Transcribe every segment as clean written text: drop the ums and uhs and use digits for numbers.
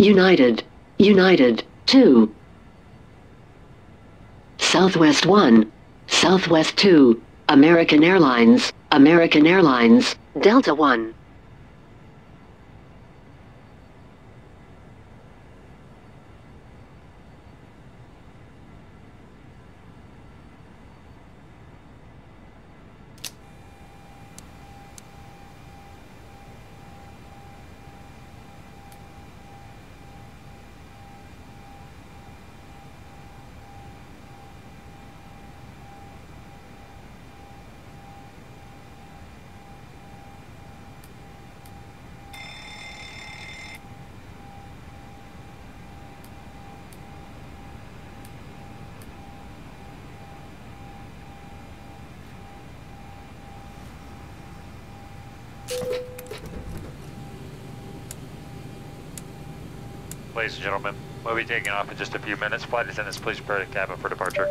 United. United. 2. Southwest 1. Southwest 2. American Airlines. American Airlines. Delta 1. Ladies and gentlemen, we'll be taking off in just a few minutes. Flight attendants, please prepare the cabin for departure.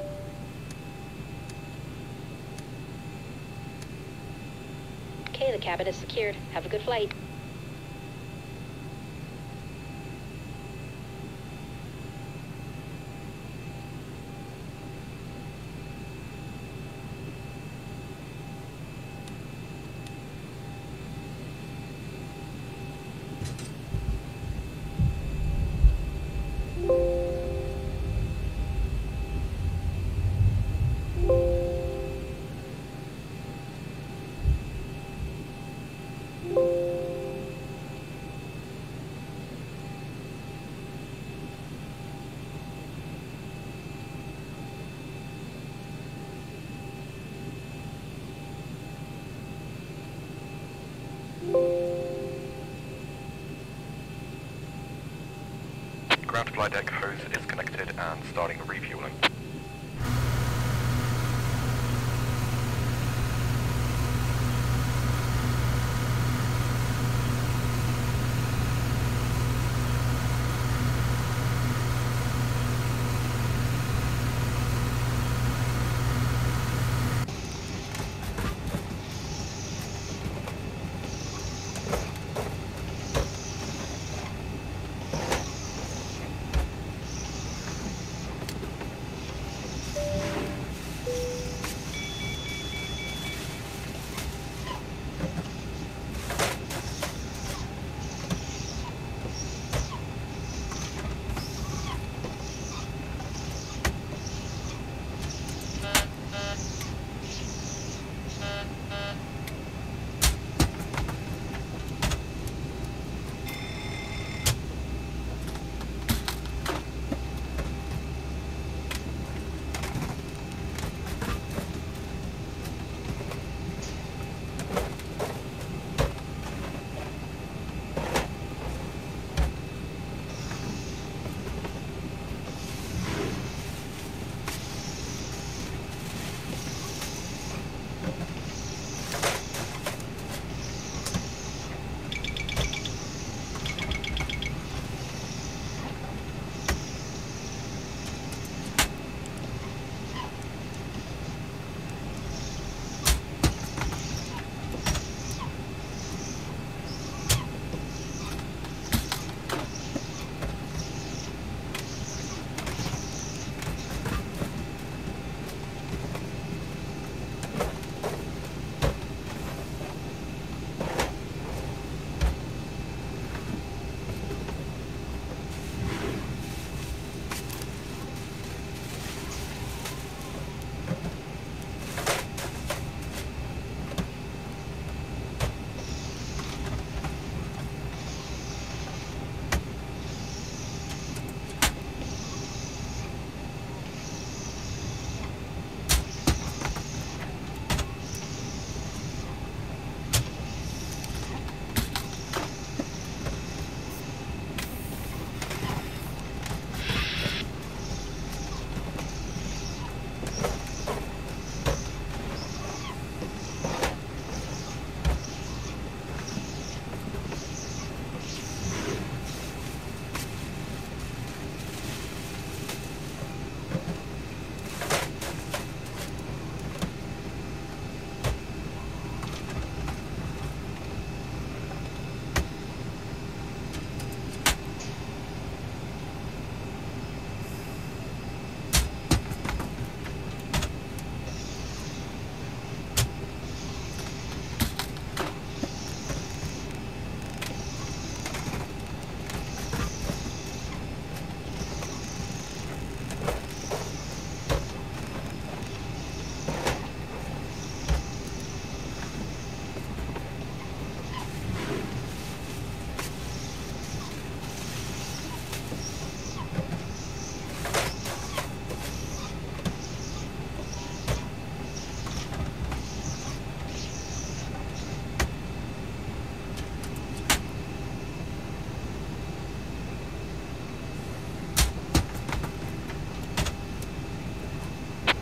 Okay, the cabin is secured. Have a good flight. Ground flight deck hose is connected and starting refueling.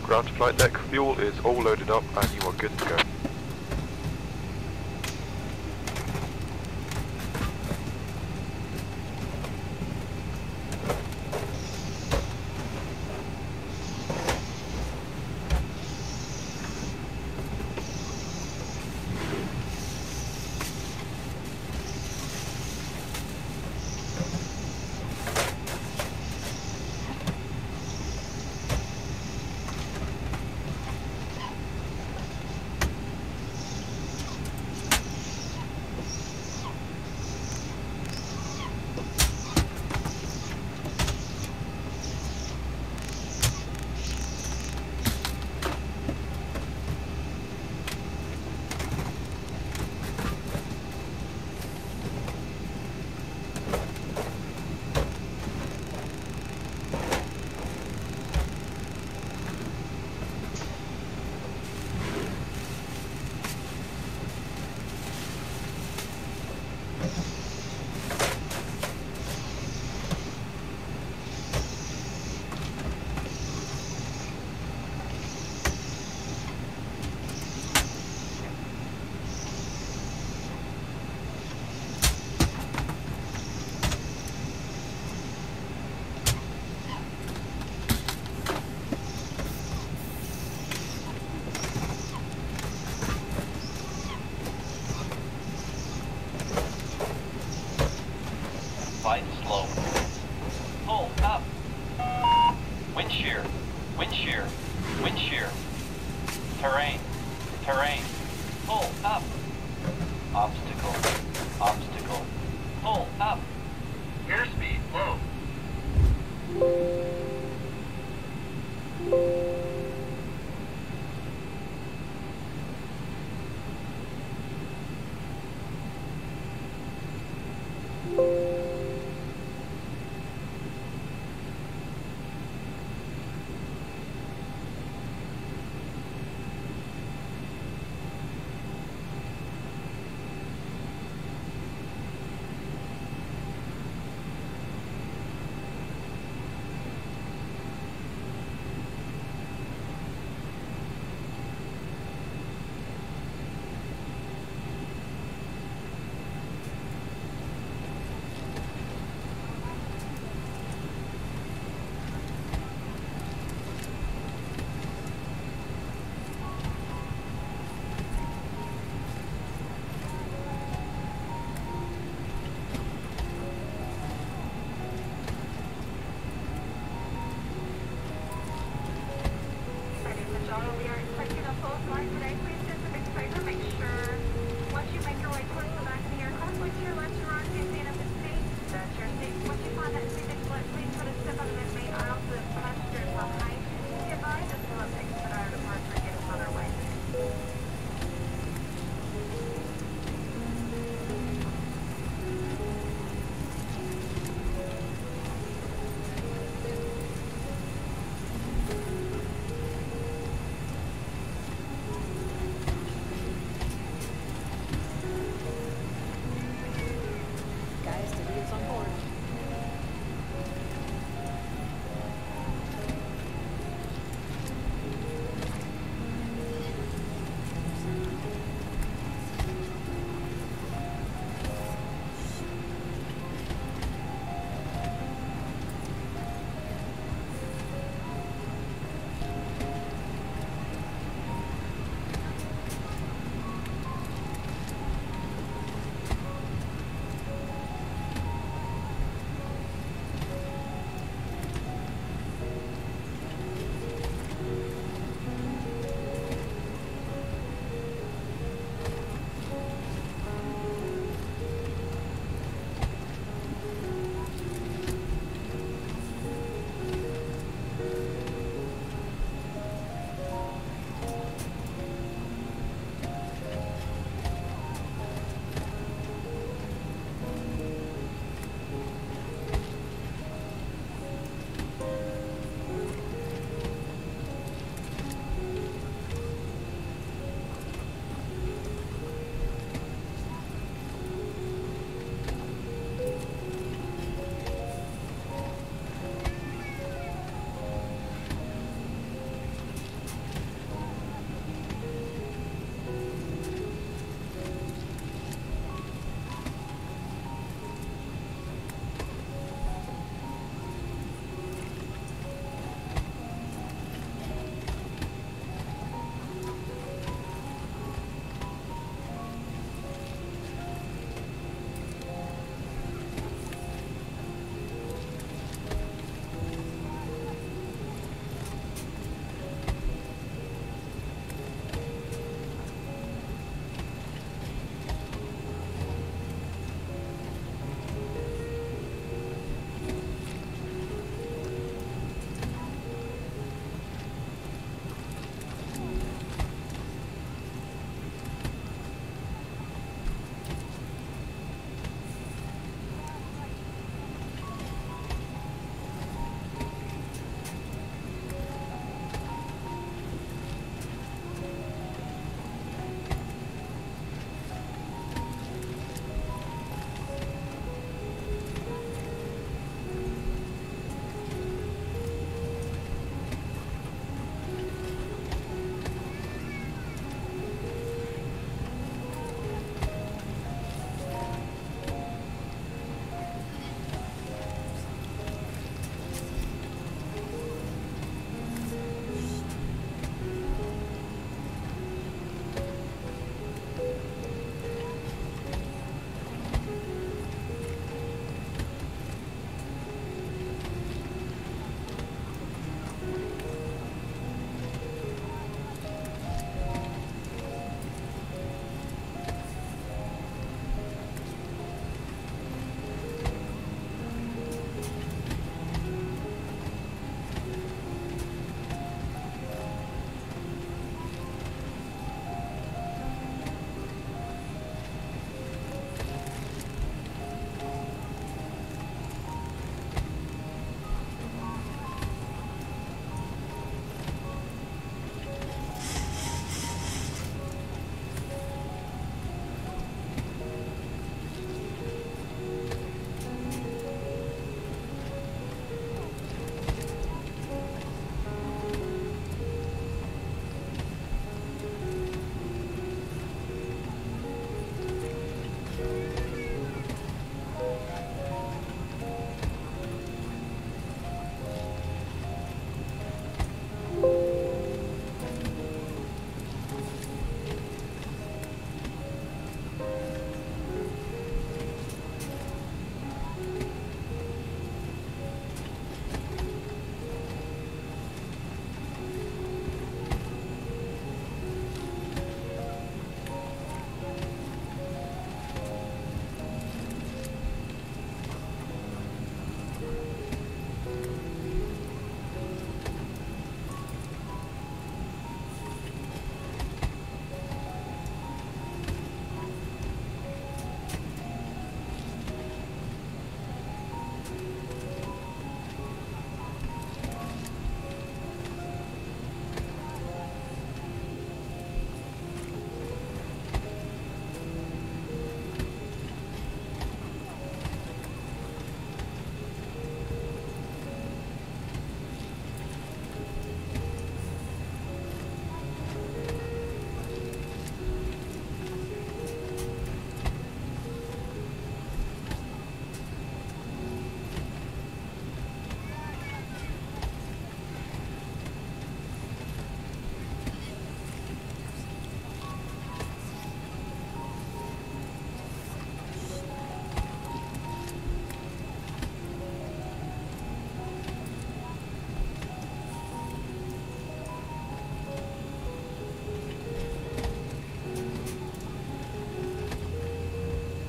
Ground to flight deck, fuel is all loaded up and you are good to go. Flight slow. Pull up. Wind shear. Wind shear. Wind shear. Terrain. Terrain. Pull up. Obstacle. Obstacle. Pull up. Airspeed low.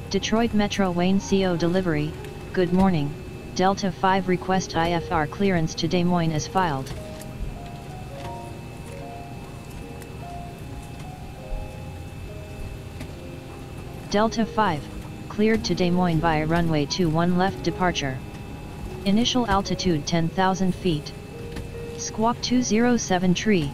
Detroit Metro Wayne CO delivery, good morning, Delta 5 request IFR clearance to Des Moines as filed. Delta 5, cleared to Des Moines via runway 21 left departure. Initial altitude 10,000 feet. Squawk 207 tree.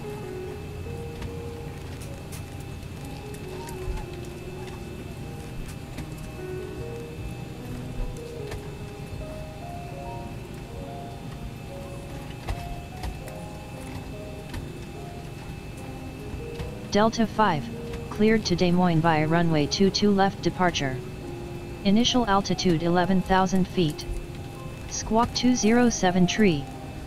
Delta 5, cleared to Des Moines via runway 22 left departure. Initial altitude 11,000 feet. Squawk 207 tree.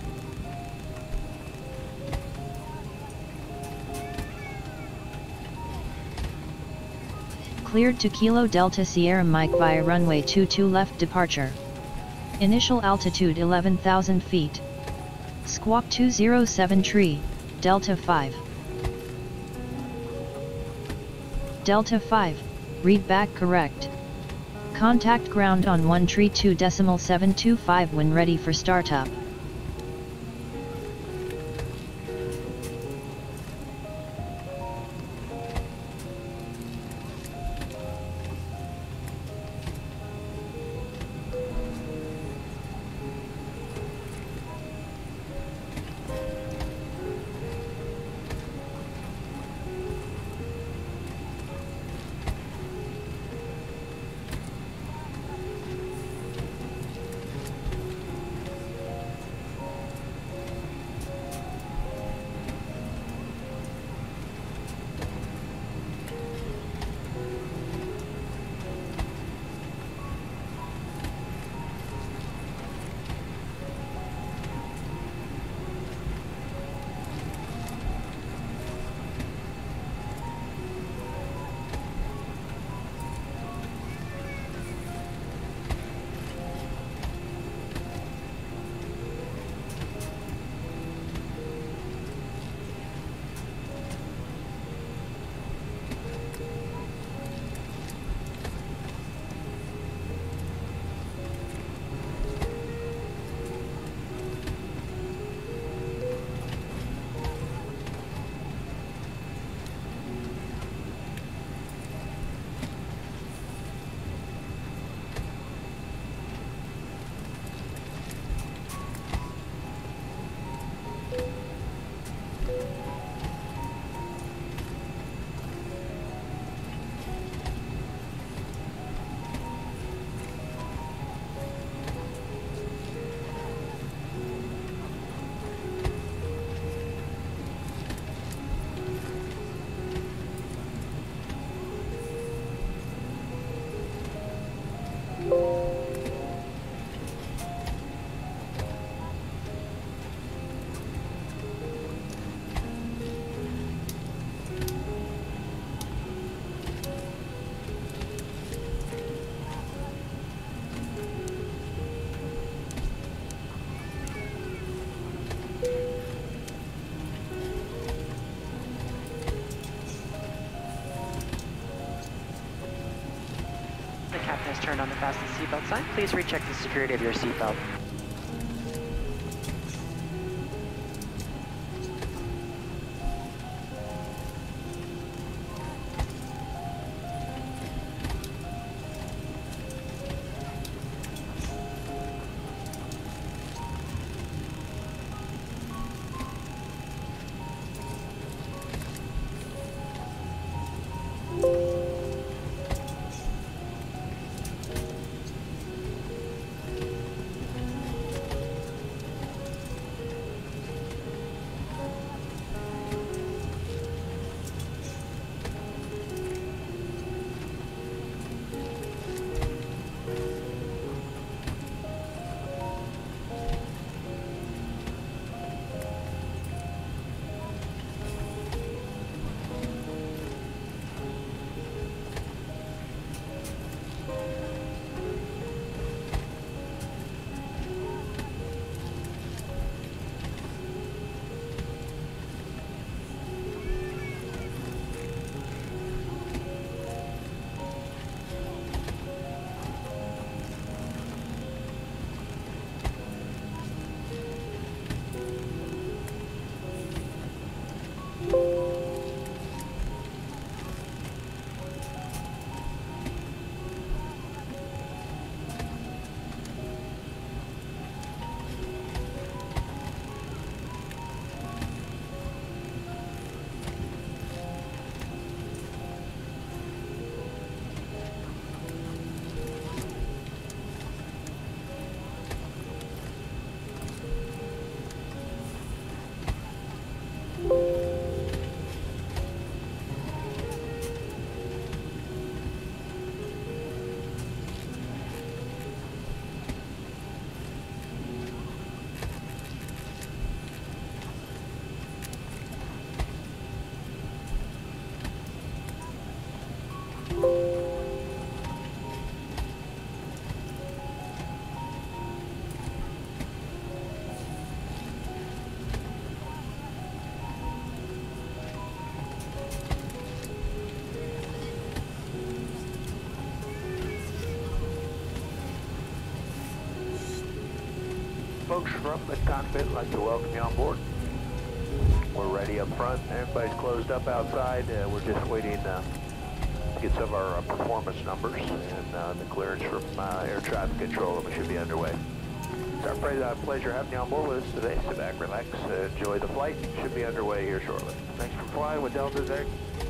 Cleared to Kilo Delta Sierra Mike via runway 22 left departure. Initial altitude 11,000 feet. Squawk 207 tree, Delta 5. Delta 5, read back correct. Contact ground on 132.725 when ready for startup. Turned on the fasten seatbelt sign. Please recheck the security of your seatbelt. folks from the cockpit. I'd like to welcome you on board. We're ready up front. Everybody's closed up outside. We're just waiting to get some of our performance numbers and the clearance from air traffic control, and we should be underway. It's our pleasure having you on board with us today. Sit back, relax, enjoy the flight. Should be underway here shortly. Thanks for flying with Delta Zag.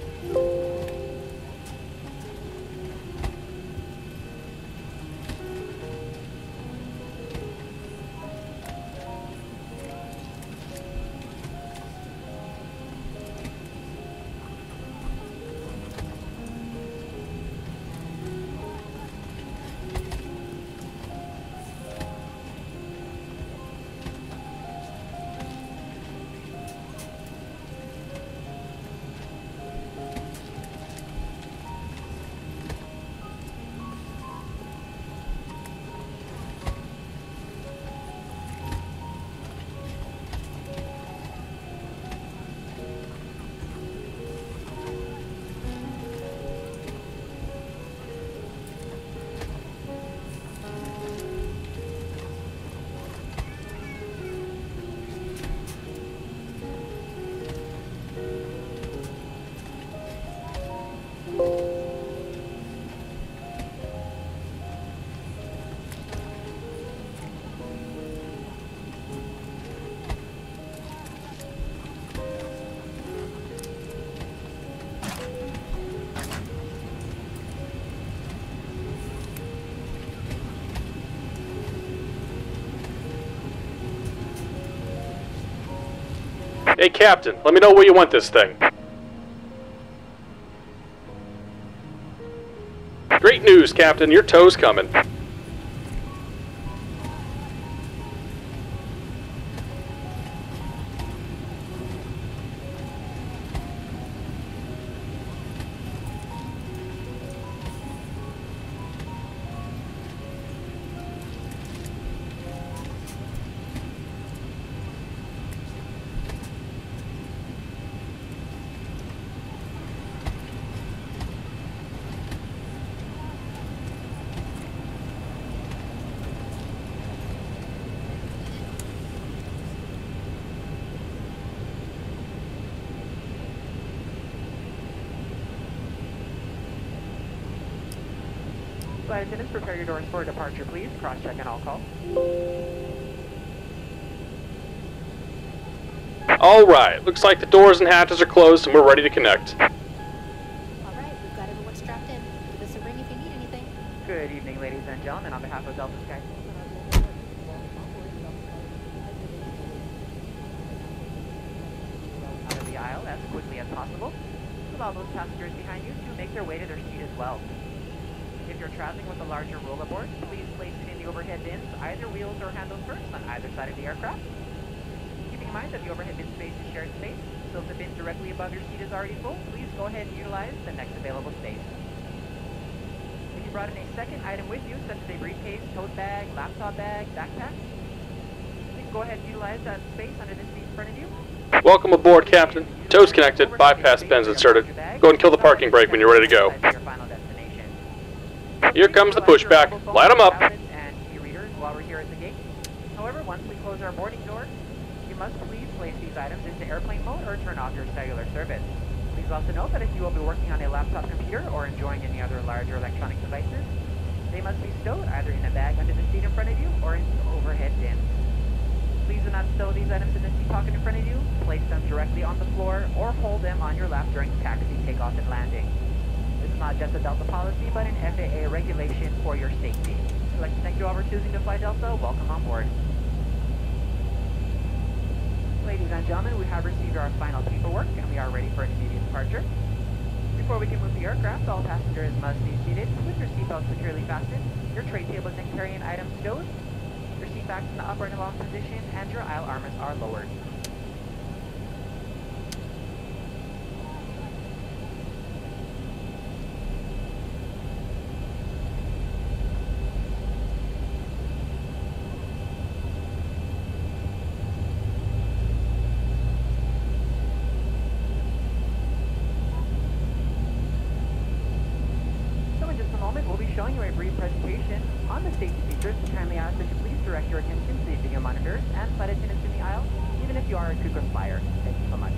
Hey, Captain, let me know where you want this thing. Great news, Captain. Your tow's coming. Flight attendants, prepare your doors for departure, please. Cross-check and all call. Alright, looks like the doors and hatches are closed and we're ready to connect. All right, we've got everyone strapped in. Give us a ring if you need anything. Good evening, ladies and gentlemen. On behalf of Delta Sky. Out of the aisle as quickly as possible. Allow those passengers behind you to make their way to their seat as well. If you're traveling with a larger rollerboard, please place it in the overhead bins, either wheels or handles first on either side of the aircraft. Keeping in mind that the overhead bin space is shared space, so if the bin directly above your seat is already full, please go ahead and utilize the next available space. If you brought in a second item with you, such as a briefcase, tote bag, laptop bag, backpack, please go ahead and utilize that space under the seat in front of you. Welcome aboard, Captain. Tow's connected, bypass pins inserted. Go and kill the parking brake when you're ready to go. Here comes the pushback. Light them up. And e-readers while we're here at the gate. However, once we close our boarding door, you must please place these items into airplane mode or turn off your cellular service. Please also note that if you will be working on a laptop computer or enjoying any other larger electronic devices, they must be stowed either in a bag under the seat in front of you or in the overhead bin. Please do not stow these items in the seat pocket in front of you, place them directly on the floor, or hold them on your lap during taxi, takeoff, and landing. This is not just a Delta policy, but an FAA regulation for your safety. I'd like to thank you all for choosing to fly Delta. Welcome on board. Ladies and gentlemen, we have received our final paperwork, and we are ready for an immediate departure. Before we can move the aircraft, all passengers must be seated with your seatbelt securely fastened, your tray tables and carrying items stowed, your seat backs in the upper and long position, and your aisle armors are lowered. Showing you a brief presentation on the safety features. Kindly ask that you please direct your attention to the keeping your monitors and flight attendants in the aisle, even if you are a frequent flyer. Thank you so much.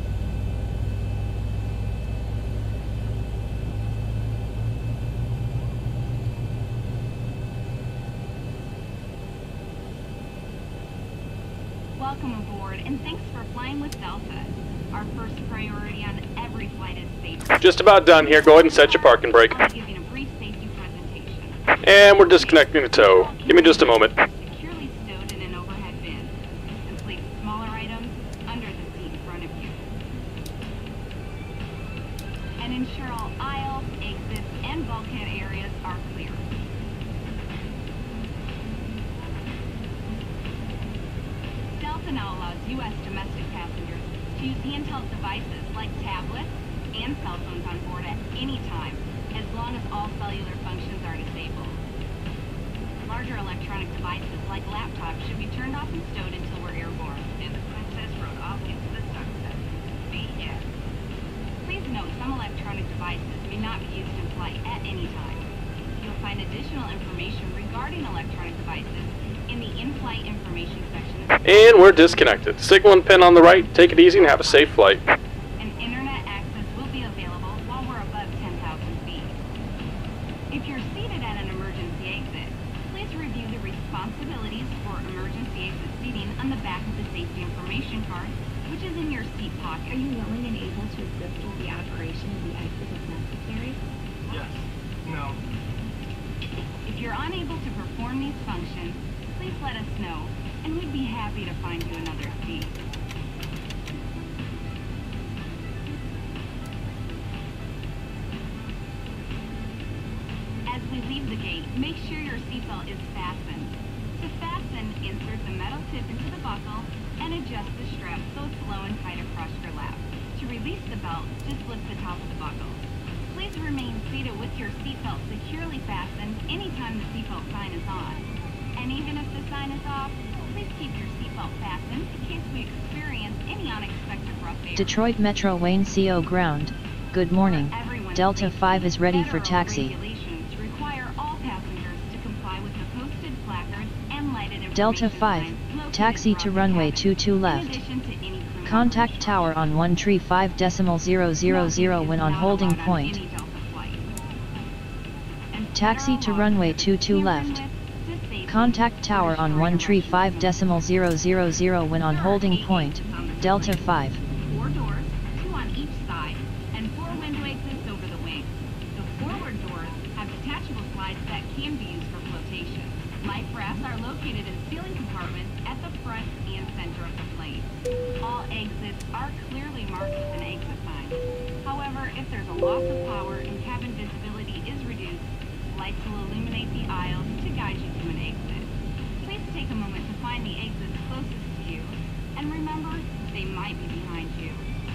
Welcome aboard, and thanks for flying with Delta. Our first priority on every flight is safety. Just about done here. Go ahead and set your parking brake. I'll be giving a brief safety presentation. And we're disconnecting the tow. Give me just a moment. Securely stowed in an overhead bin, and place smaller items under the seat in front of you. And ensure all aisles, exits, and bulkhead areas are clear. Delta now allows U.S. domestic passengers to use handheld devices like tablets and cell phones on board at any time, as long as all cellular functions are disabled. Larger electronic devices like laptops should be turned off and stowed until we're airborne. And the Princess rode off into the sunset. B.S. Please note, some electronic devices may not be used in flight at any time. You'll find additional information regarding electronic devices in the in-flight information section. And we're disconnected. Signal and pin on the right. Take it easy and have a safe flight. And internet access will be available while we're above 10,000 feet. If you're seated at an emergency exit, please review the responsibilities for emergency exit seating on the back of the safety information card, which is in your seat pocket. Are you willing and able to assist with the operation of the exit if necessary? Yes. No. If you're unable to perform these functions, please let us know, and we'd be happy to find you another seat. As we leave the gate, make sure your seatbelt is fastened. To fasten, insert the metal tip into the buckle and adjust the strap so it's low and tight across your lap. To release the belt, just lift the top of the buckle. Please remain seated with your seatbelt securely fastened anytime the seatbelt sign is on. And even if the sign is off, please keep your seatbelt fastened in case we experience any unexpected rough air. Detroit Metro Wayne CO Ground, good morning. Delta 5 is ready for taxi. Regulations require all passengers to comply with the posted placards and lighted information Delta 5, signs located taxi to across runway the cabin. 22 In left. addition to any crew Contact members. tower on 135.000 when on holding point. Taxi to runway 22 left. Contact tower on 135.000 when on holding point, Delta 5. 4 doors, 2 on each side, and 4 window exits over the wing. The forward doors have detachable slides that can be used for flotation. Life rafts are located in ceiling compartments at the front and center of the plane. All exits are clearly marked with an exit sign. However, if there's a loss of power and cabin visibility is reduced, lights will illuminate the aisles to guide you to an exit. Please take a moment to find the exits closest to you, and remember, they might be behind you.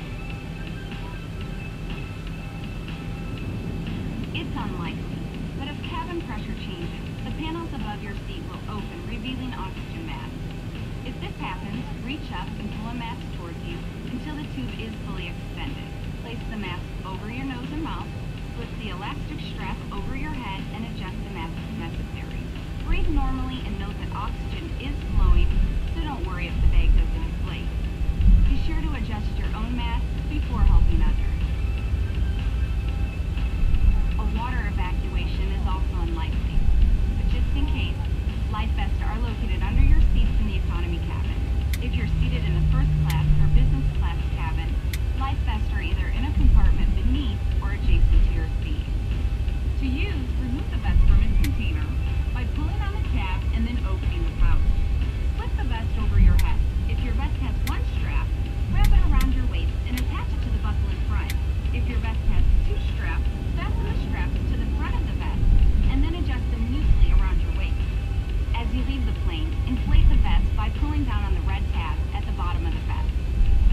It's unlikely, but if cabin pressure changes, the panels above your seat will open, revealing oxygen masks. If this happens, reach up and pull a mask towards you until the tube is fully extended. Place the mask over your nose and mouth, slip the elastic strap over your head, and adjust the mask if necessary. Breathe normally and note that oxygen is flowing, so don't worry if the bag doesn't inflate. Be sure to adjust your own mask before helping others. A water evacuation is also unlikely, but just in case, life vests are located under your seats in the economy cabin. If you're seated in a first class or business class cabin, life vests are either in a compartment beneath or adjacent to your seat. To use, remove the vest from its container by pulling on the tab and then opening the pouch. Slip the vest over your head. If your vest has one strap, wrap it around your waist and attach it to the buckle in front. If your vest has 2 straps, fasten the straps to the front of the vest and then adjust them loosely around your waist. As you leave the plane, inflate the vest by pulling down on the red tabs at the bottom of the vest.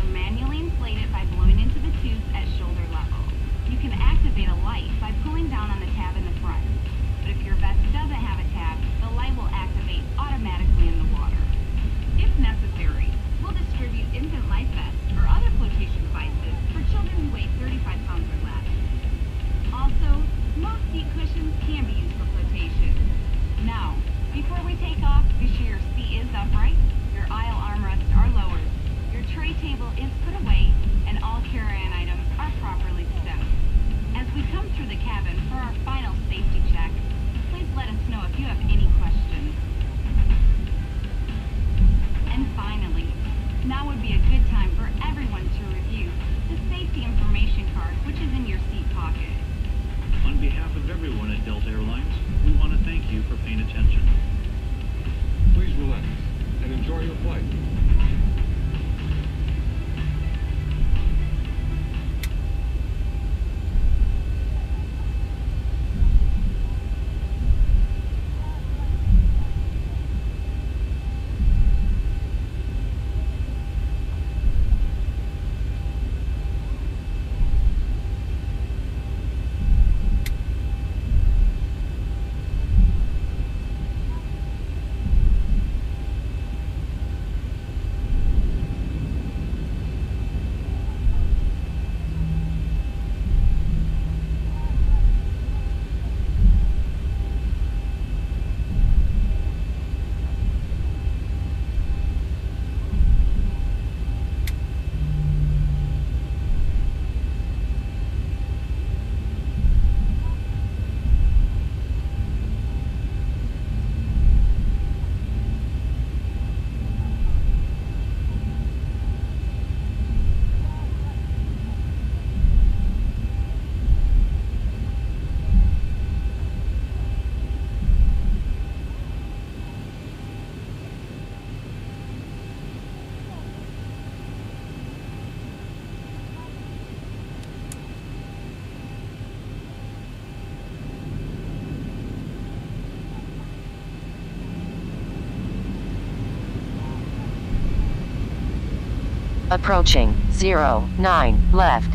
is put away and all carry-on items are properly stowed. As we come through the cabin for our final safety check, please let us know if you have any questions. And finally, now would be a good time for everyone to review the safety information card, which is in your seat pocket. On behalf of everyone at Delta Airlines, we want to thank you for paying attention. Please relax and enjoy your flight. Approaching 09 left.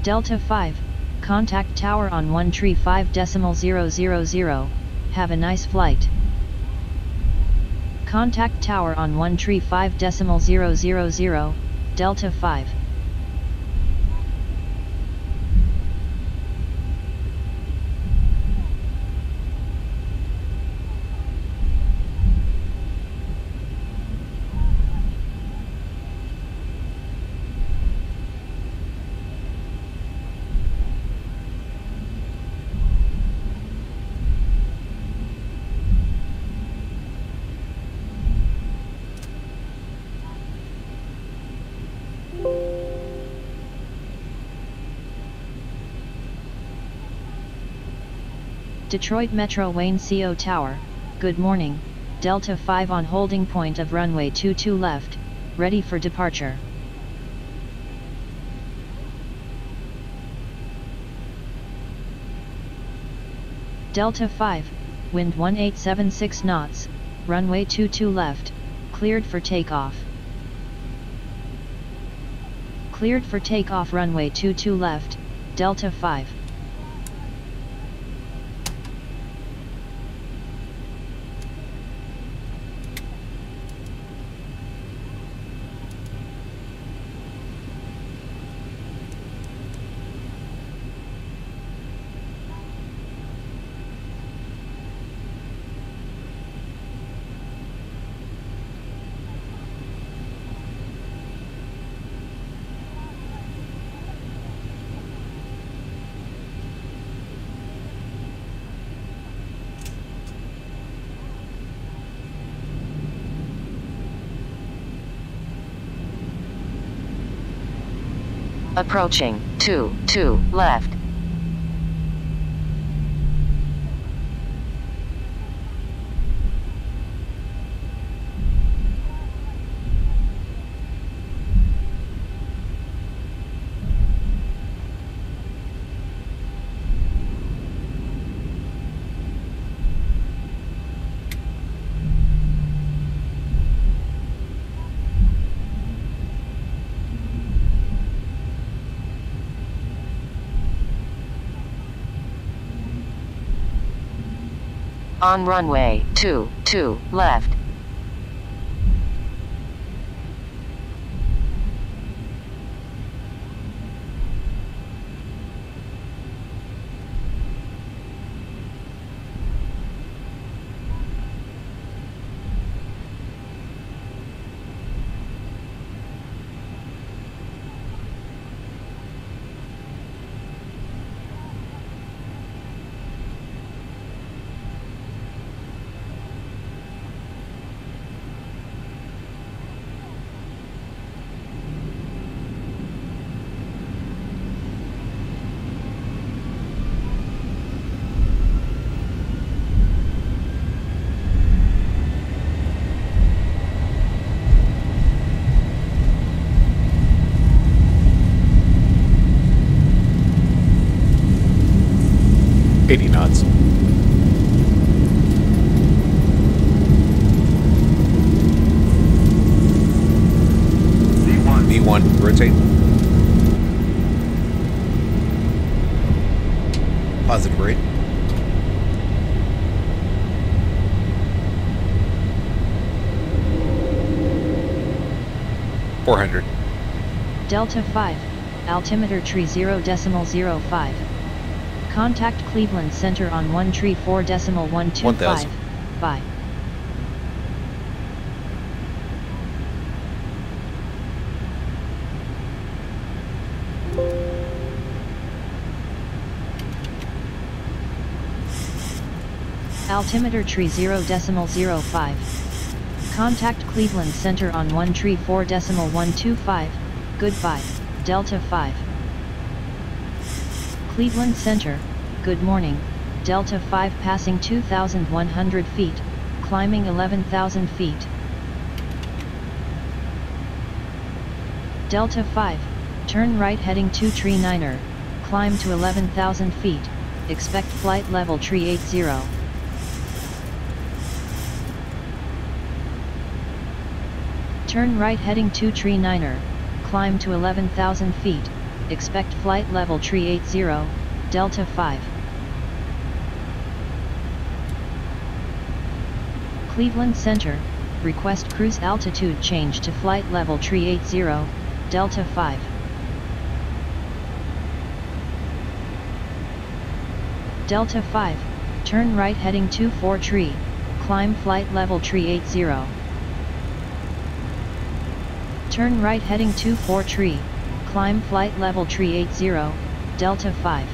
Delta 5, contact tower on 135.000, have a nice flight. Contact tower on 135.000, Delta 5. Detroit Metro Wayne CO Tower, good morning, Delta 5 on holding point of runway 22 left, ready for departure. Delta 5, wind 1876 knots, runway 22 left, cleared for takeoff. Cleared for takeoff runway 22 left, Delta 5. Approaching, 22 left. On runway 22 left. Knots. V1, rotate. Positive rate. .400. Delta 5, altimeter tree 0.005. Contact Cleveland Center on 134.125. 1000. Bye. Altimeter tree 0.05. Contact Cleveland Center on 134.125. Goodbye, Delta 5. Cleveland Center, good morning, Delta 5 passing 2,100 feet, climbing 11,000 feet. Delta 5, turn right heading 239er, climb to 11,000 feet, expect flight level tree 80. Turn right heading 239er, climb to 11,000 feet, expect flight level tree 80, Delta 5. Cleveland Center, request cruise altitude change to flight level tree 80, Delta 5. Delta 5, turn right heading 24 tree, climb flight level tree 80. Turn right heading 24 tree, climb flight level tree 80, Delta 5.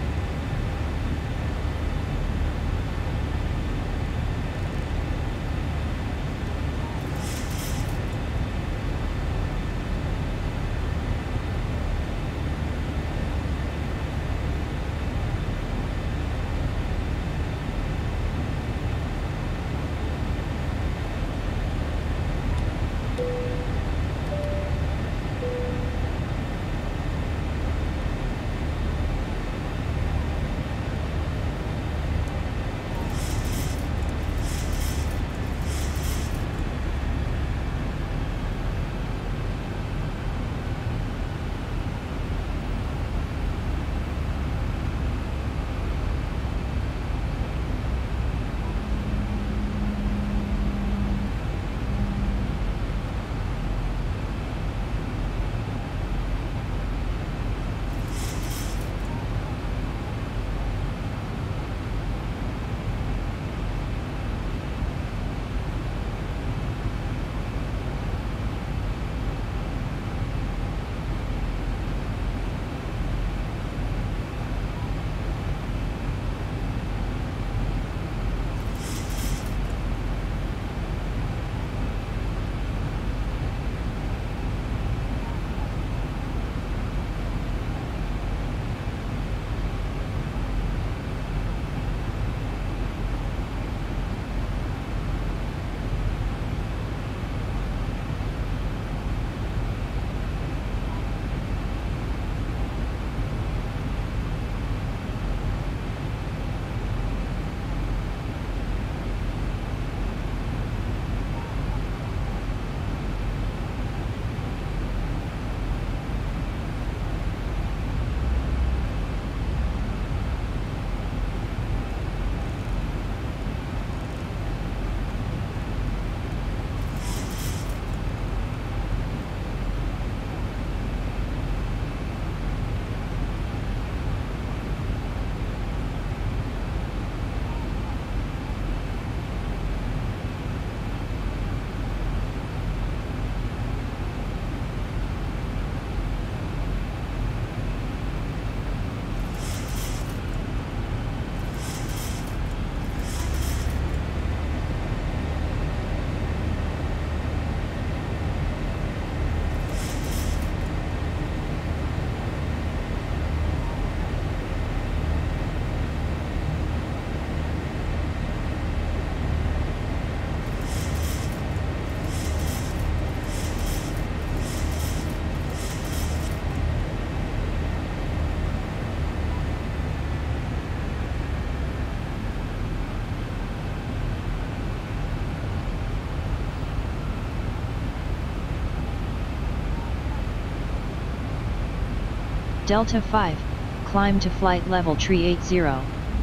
Delta 5, climb to flight level tree 80.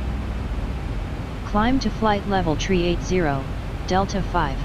Climb to flight level tree 80, Delta 5.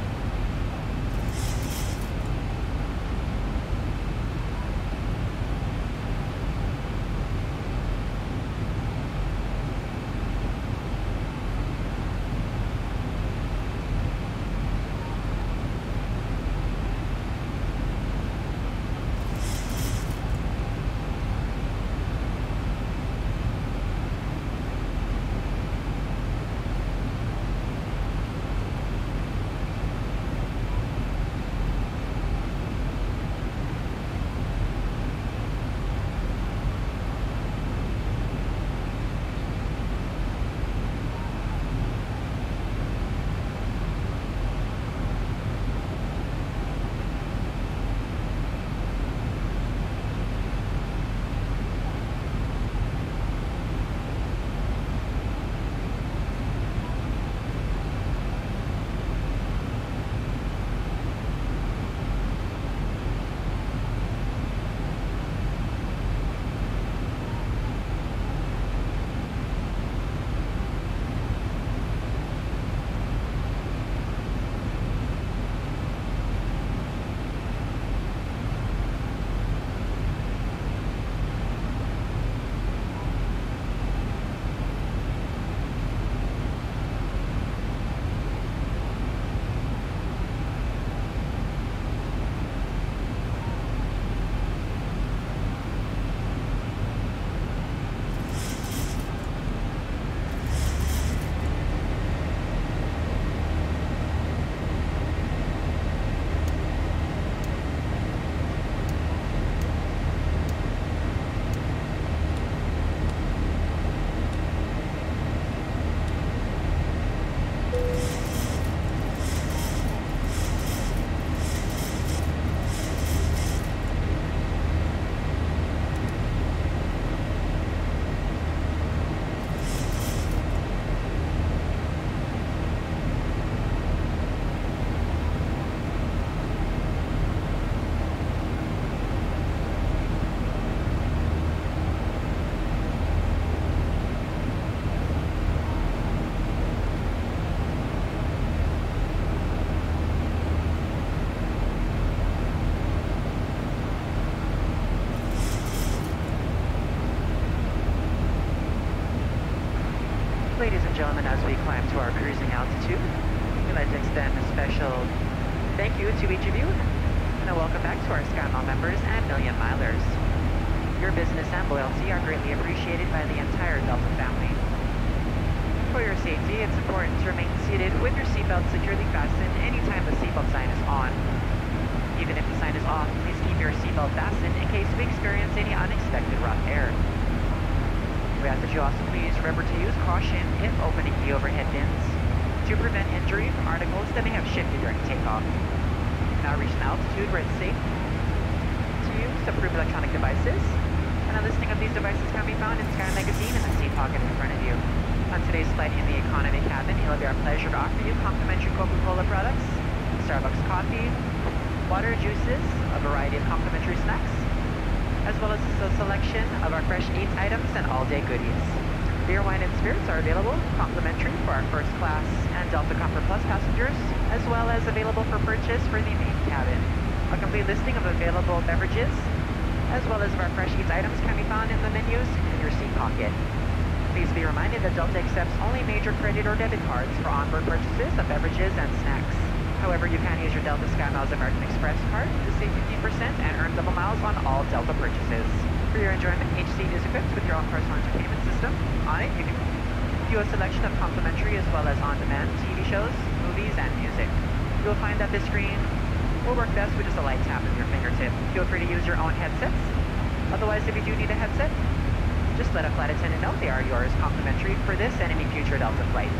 Ladies and gentlemen, as we climb to our cruising altitude, we'd like to extend a special thank you to each of you, and a welcome back to our SkyMile members and Million Milers. Your business and loyalty are greatly appreciated by the entire Delta family. For your safety, it's important to remain seated with your seatbelt securely fastened anytime the seatbelt sign is on. Even if the sign is off, please keep your seatbelt fastened in case we experience any unexpected rough air. We ask that you also please remember to use caution if opening the overhead bins to prevent injury from articles that may have shifted during takeoff. We've now reached an altitude where it's safe to use approved electronic devices, and a listing of these devices can be found in Sky Magazine in the seat pocket in front of you. On today's flight in the economy cabin, it'll be our pleasure to offer you complimentary Coca-Cola products, Starbucks coffee, water, juices, a variety of complimentary snacks, as well as a selection of our fresh eats items and all-day goodies. Beer, wine, and spirits are available complimentary for our first class and Delta Comfort Plus passengers, as well as available for purchase for the main cabin. A complete listing of available beverages, as well as of our fresh eats items, can be found in the menus in your seat pocket. Please be reminded that Delta accepts only major credit or debit cards for onboard purchases of beverages and snacks. However, you can use your Delta SkyMiles American Express card to save 15% and earn double miles on all Delta purchases. For your enjoyment, each seat is equipped with your own personal entertainment system. On it, you can view a selection of complimentary as well as on-demand TV shows, movies, and music. You'll find that this screen will work best with just a light tap of your fingertip. Feel free to use your own headsets. Otherwise, if you do need a headset, just let a flight attendant know they are yours complimentary for this and any future Delta flights.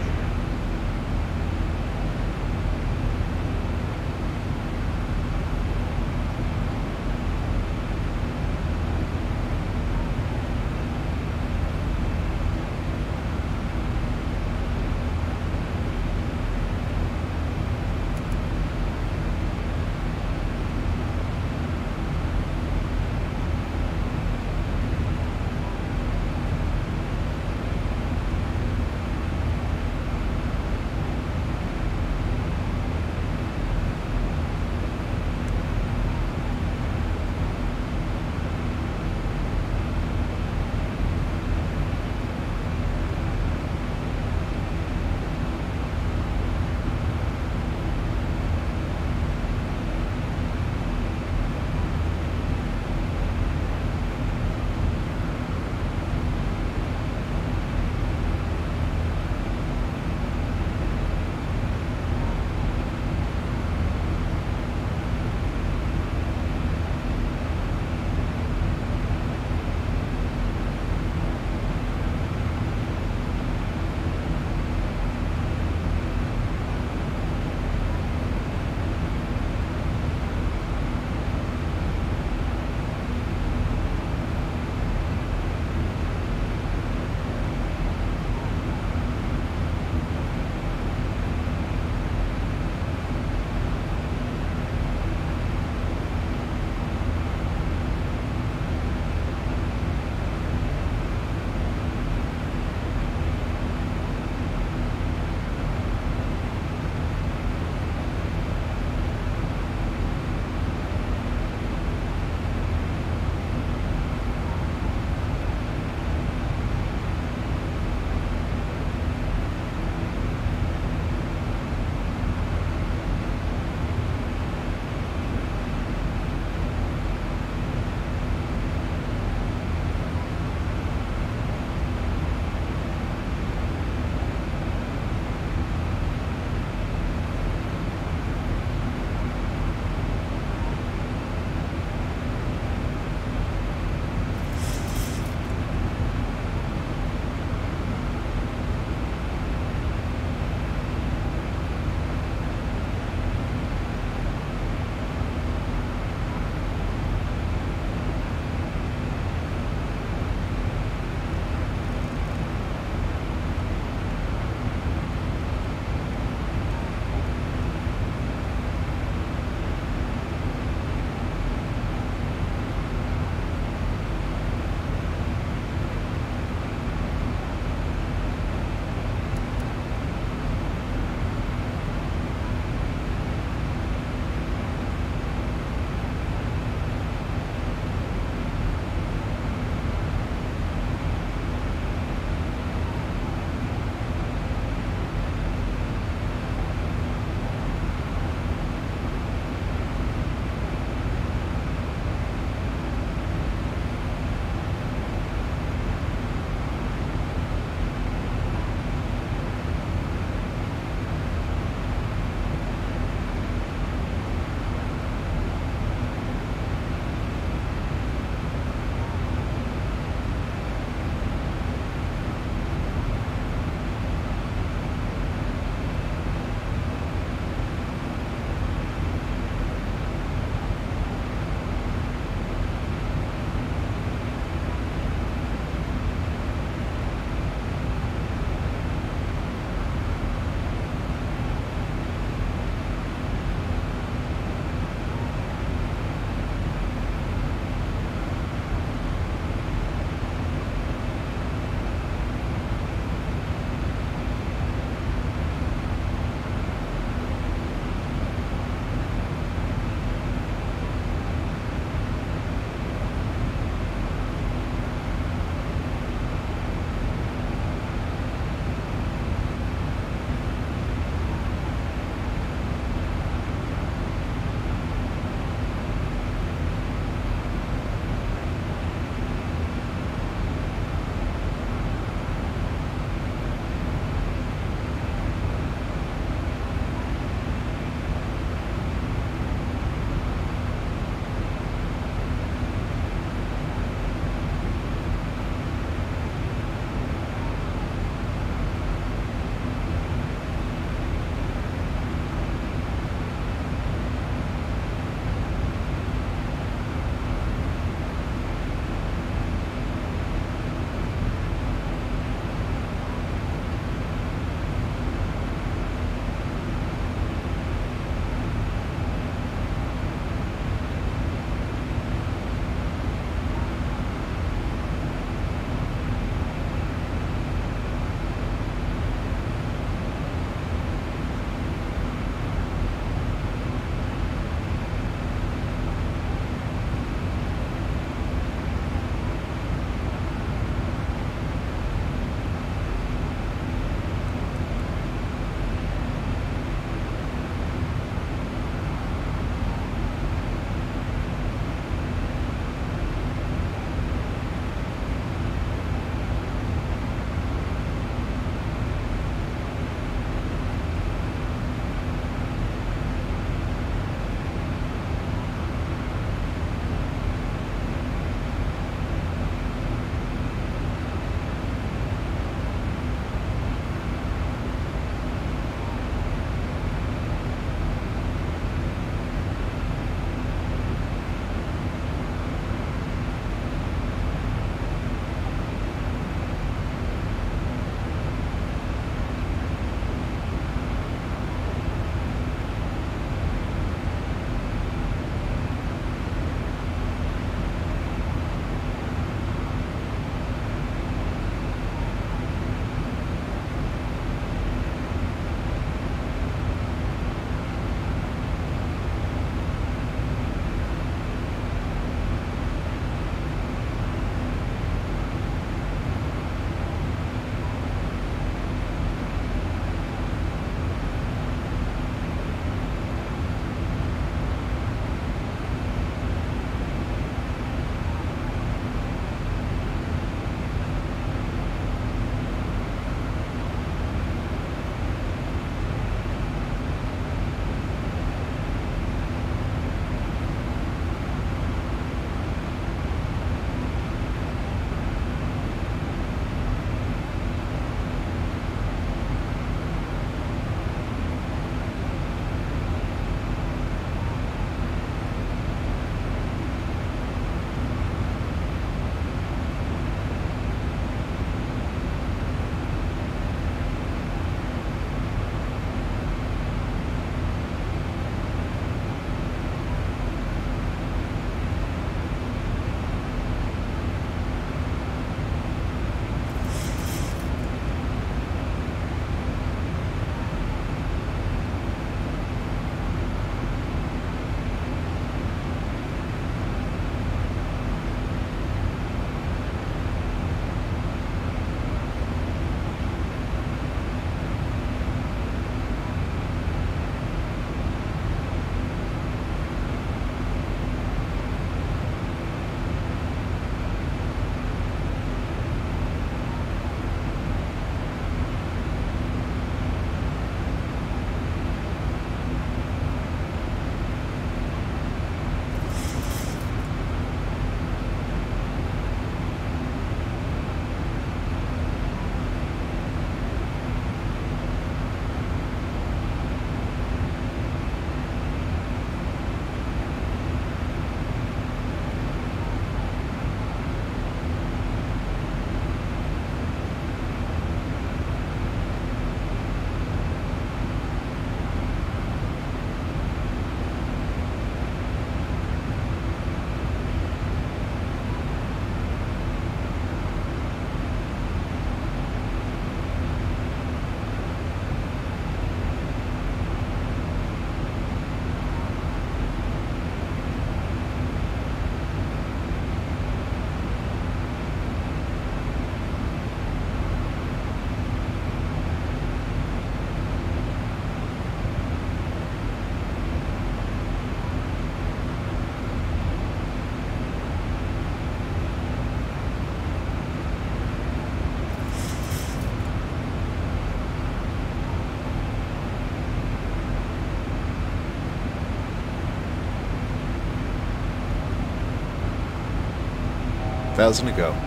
4,000 to go.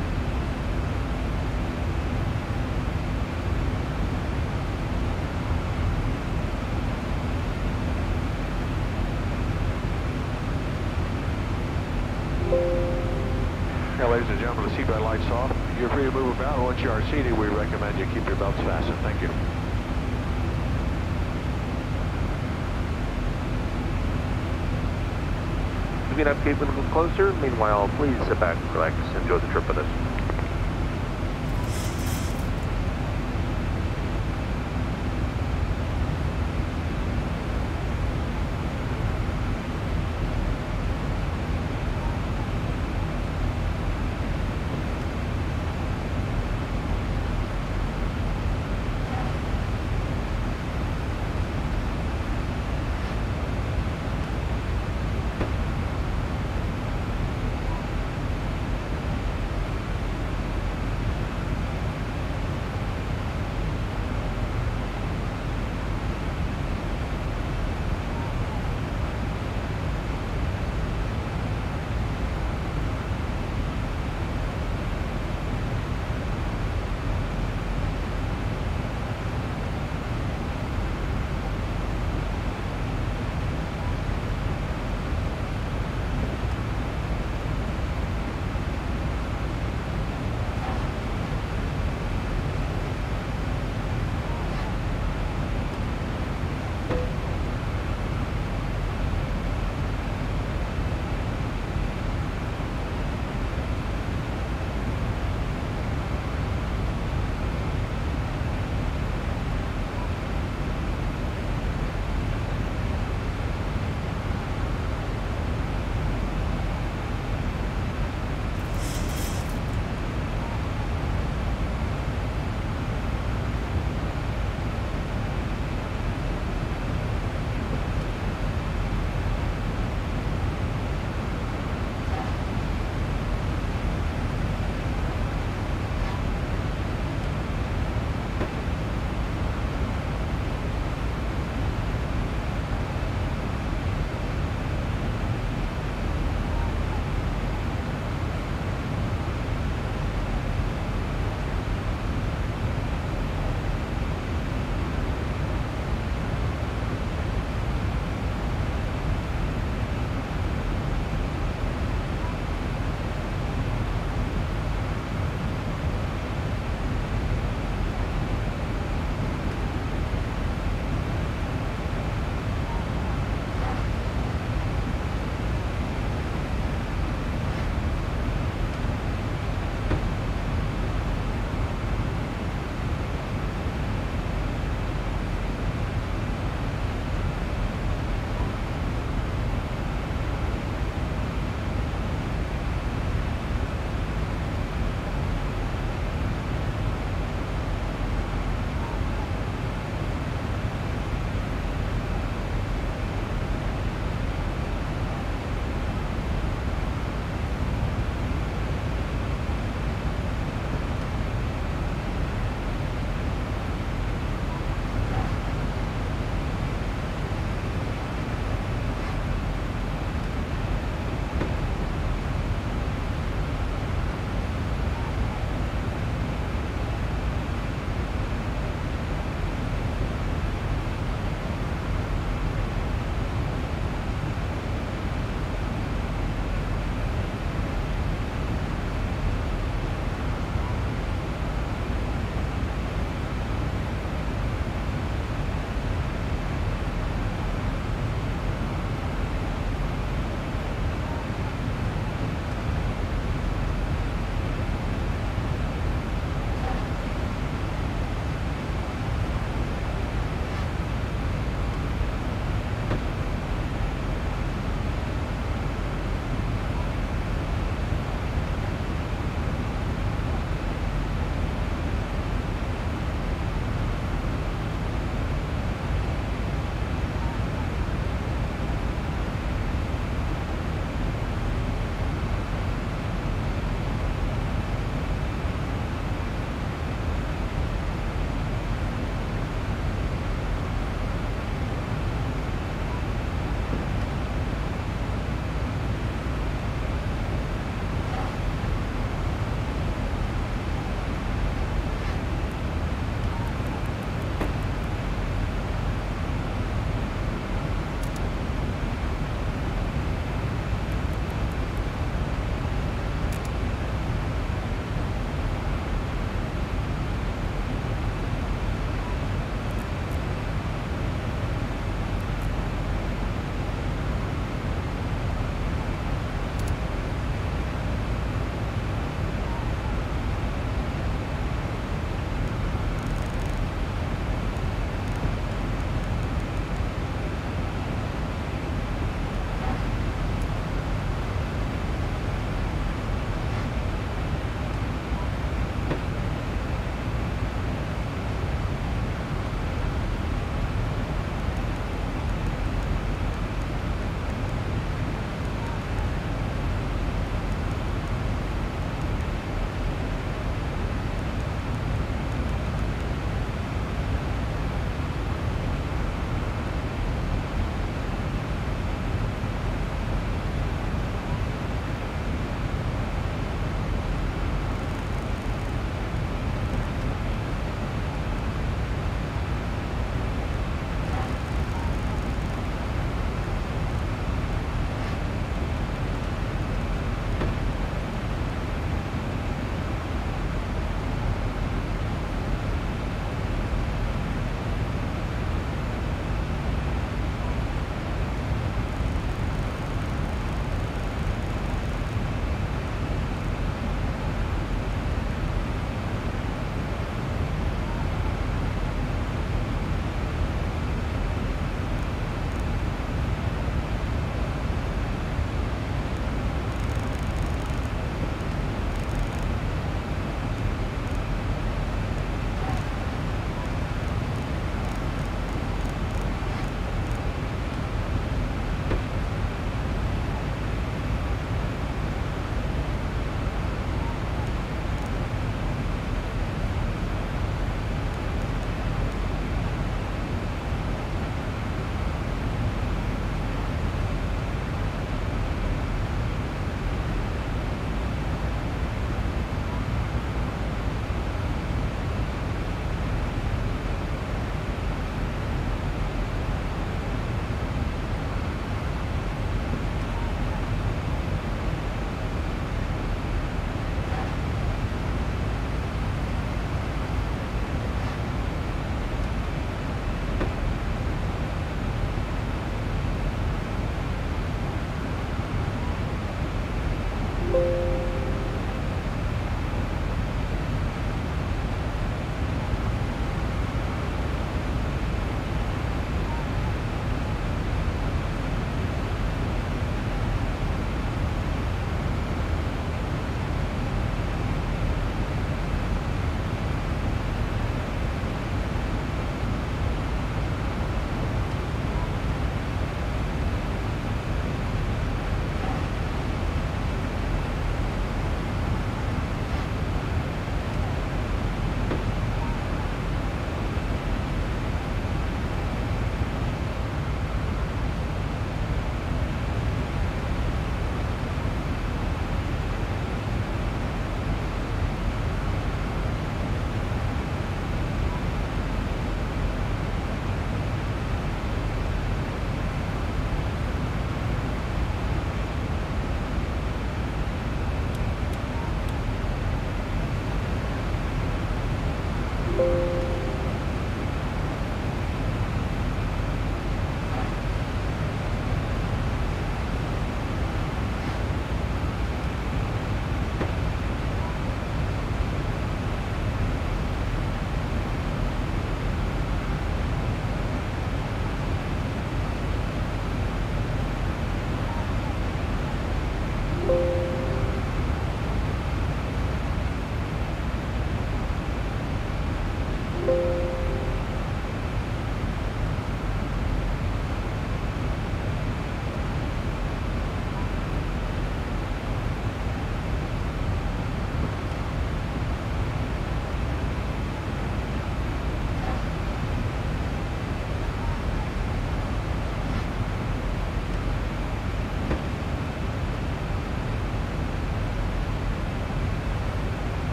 Now, ladies and gentlemen, the seatbelt lights off. You're free to move about. Once you are seated, we recommend you keep your belts fastened. Thank you. We can navigate a little bit closer. Meanwhile, please sit back, relax, enjoy the trip with us.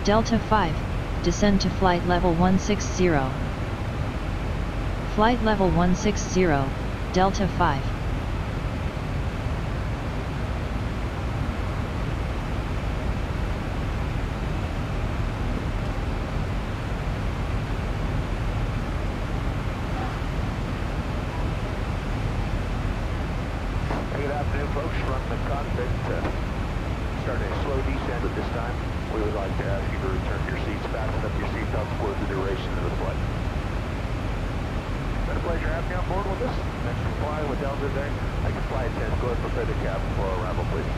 Delta 5, descend to flight level 160. Flight level 160, Delta 5. Good afternoon, folks. From the cockpit, starting a slow descent at this time. We would like to ask you to return to your seats, fasten up your seatbelts for the duration of the flight. Been a pleasure having you on board with us. Thanks for flying with Delta today. I can fly attendants. Go ahead and prepare the cabin for our arrival, please.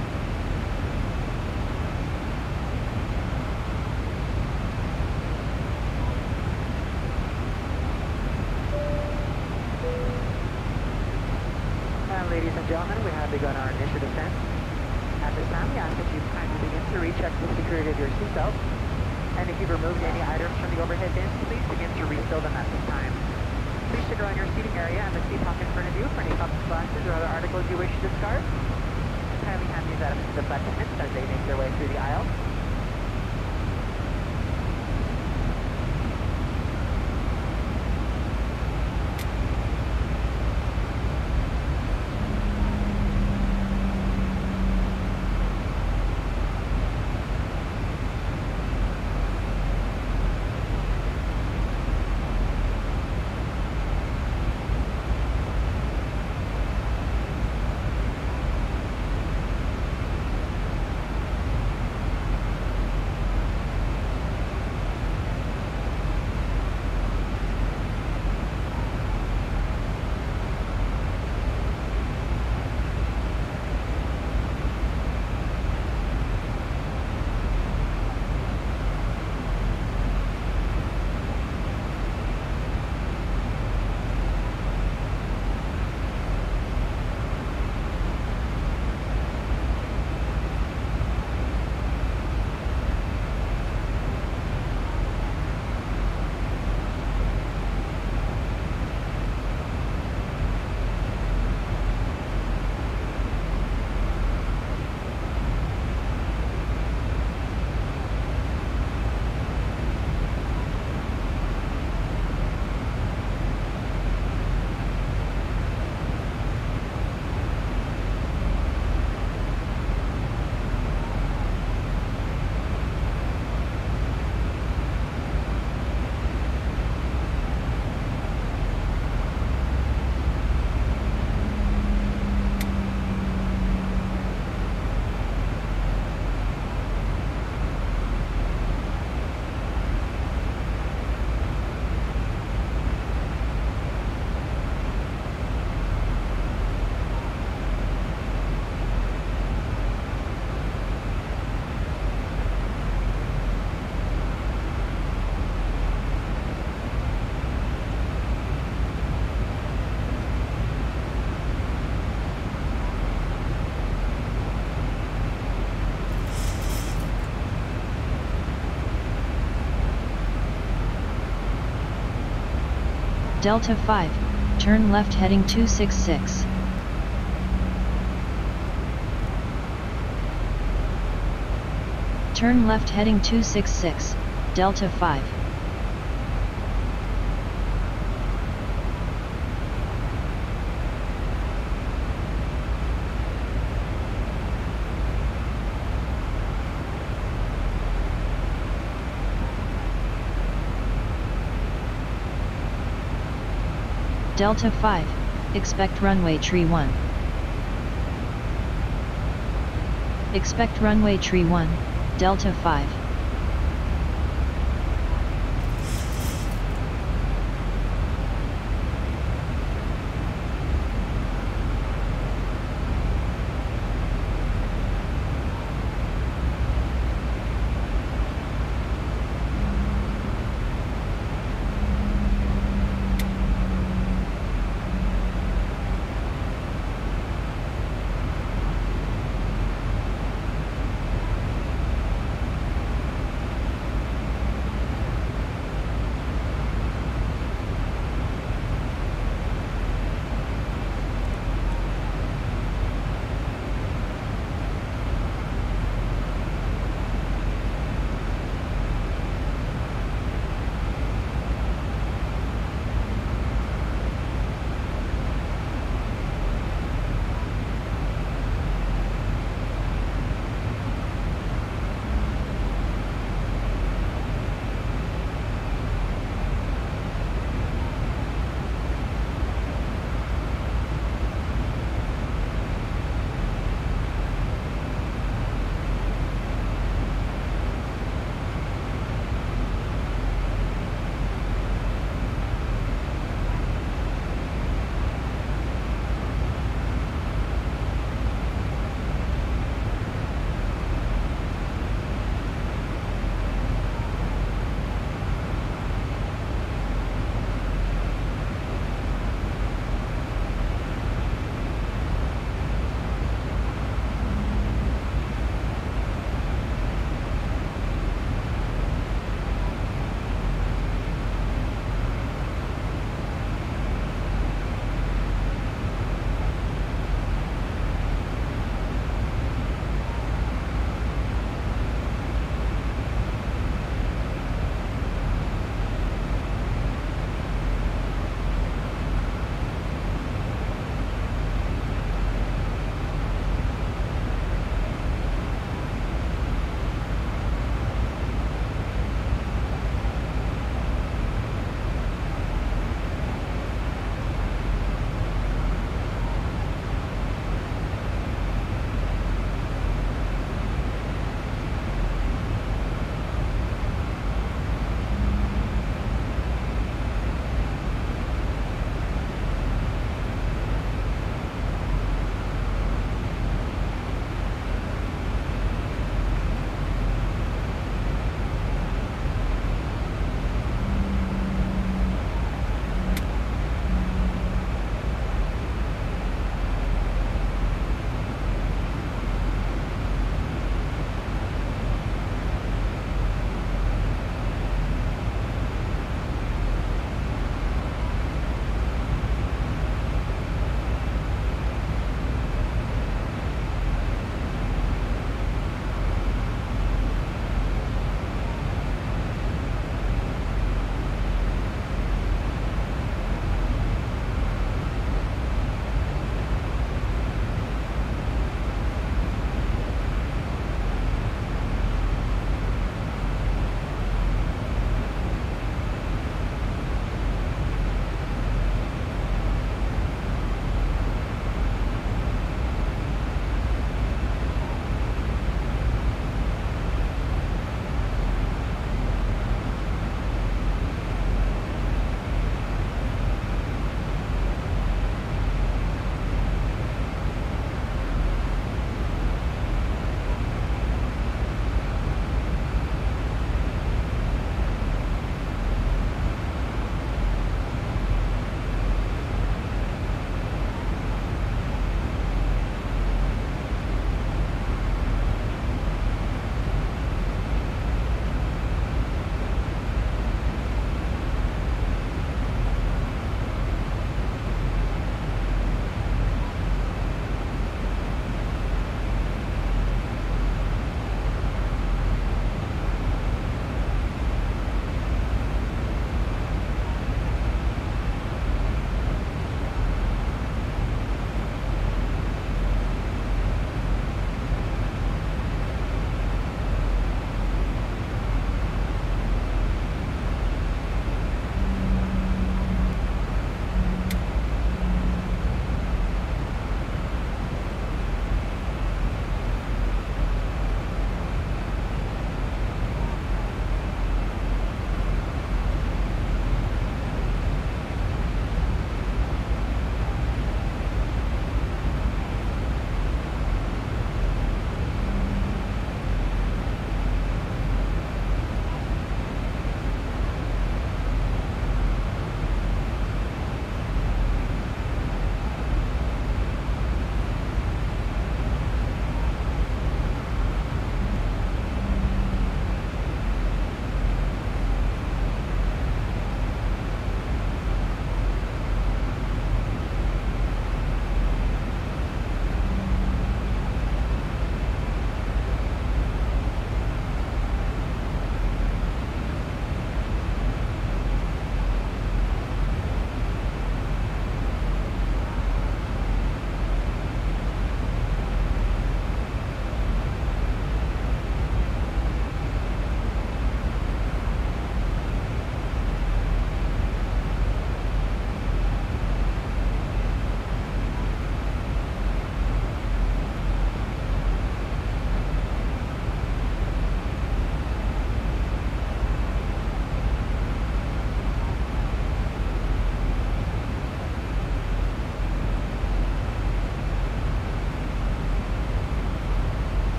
Ladies and gentlemen, we have begun our initial descent. At this time, we ask that you kindly begin to recheck the security of your seatbelt. And if you've removed any items from the overhead bins, please begin to refill them at this time. Please check around your seating area and the seat pocket in front of you for any cups, glasses, or other articles you wish to discard. Kindly hand these items to the flight attendants as they make their way through the aisle. Delta 5, turn left heading 266. Turn left heading 266, Delta 5. Delta 5, expect runway tree 1. Expect runway tree 1, Delta 5.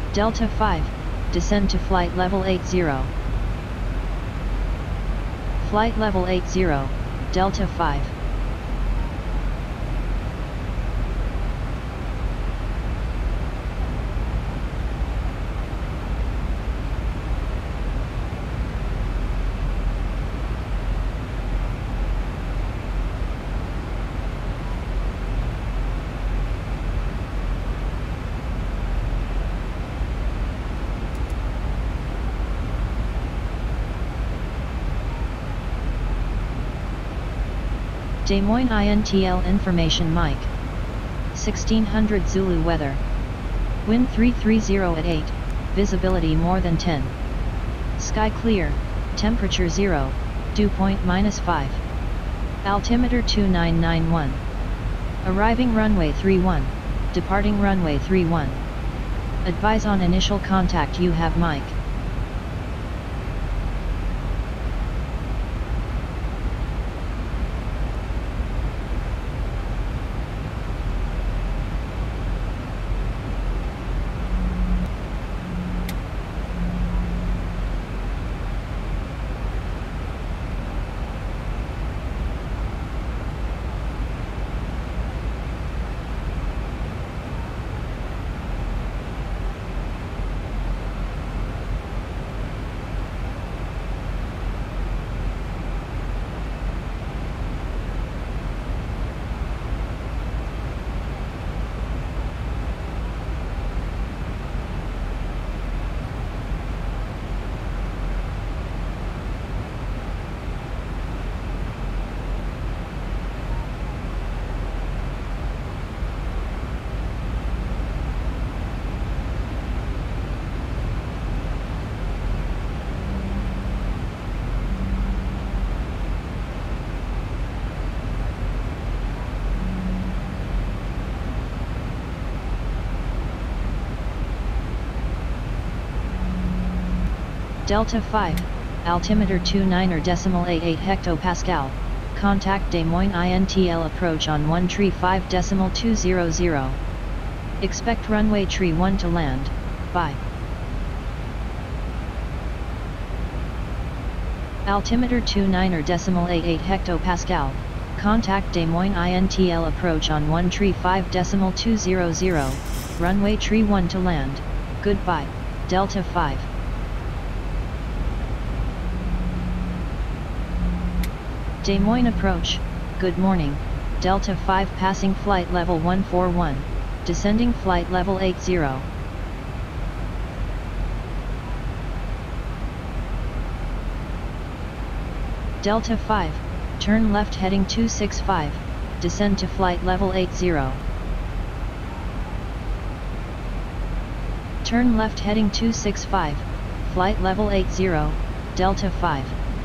Delta 5, descend to flight level 80. Flight level 80, Delta 5. Des Moines INTL information Mike. 1600 Zulu weather. Wind 330 at 8, visibility more than 10. Sky clear, temperature 0, dew point -5. Altimeter 2991. Arriving runway 31, departing runway 31. Advise on initial contact you have Mike. Delta 5, altimeter 29.88 hectopascal, contact Des Moines INTL approach on 135.200. Expect runway tree 1 to land, bye. Altimeter 29.88 hectopascal, contact Des Moines INTL approach on 135.200, runway tree 1 to land, goodbye, Delta 5. Des Moines approach, good morning, Delta 5 passing flight level 141, descending flight level 80. Delta 5, turn left heading 265, descend to flight level 80. Turn left heading 265, flight level 80, Delta 5.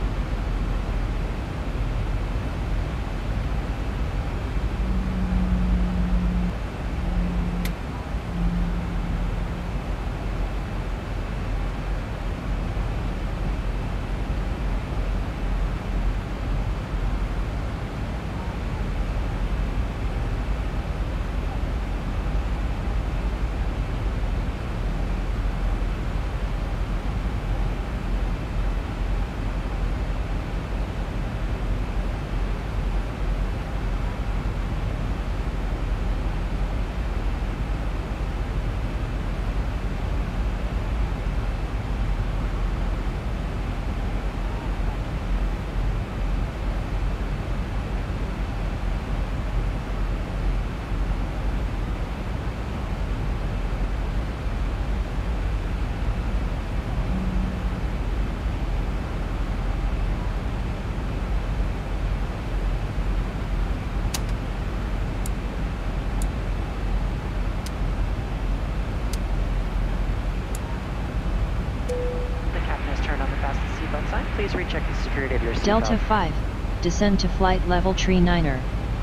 Please recheck the security of your seatbelt. Delta 5, descend to flight level tree 9er.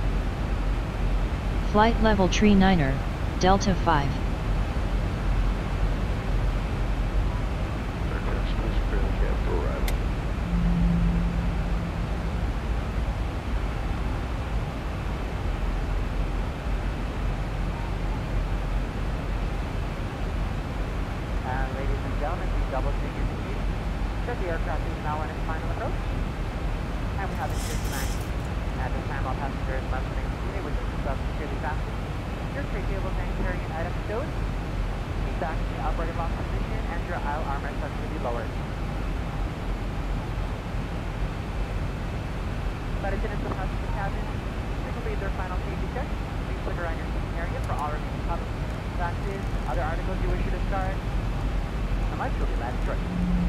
Flight level tree 9er, Delta 5. listening indicates that the aircraft is now on its final approach. And we have it cleared to land. At this time, all passengers must remain seated with their seatbelts securely fastened. Your tray tables and carrying items stowed. Seat back in the operator box position and your aisle armrest are to be lowered. Flight attendants will pass through the cabin to complete their final safety check. Please look around your seating area for all remaining cups, glasses, other articles you wish to discard. I might show you that shortly.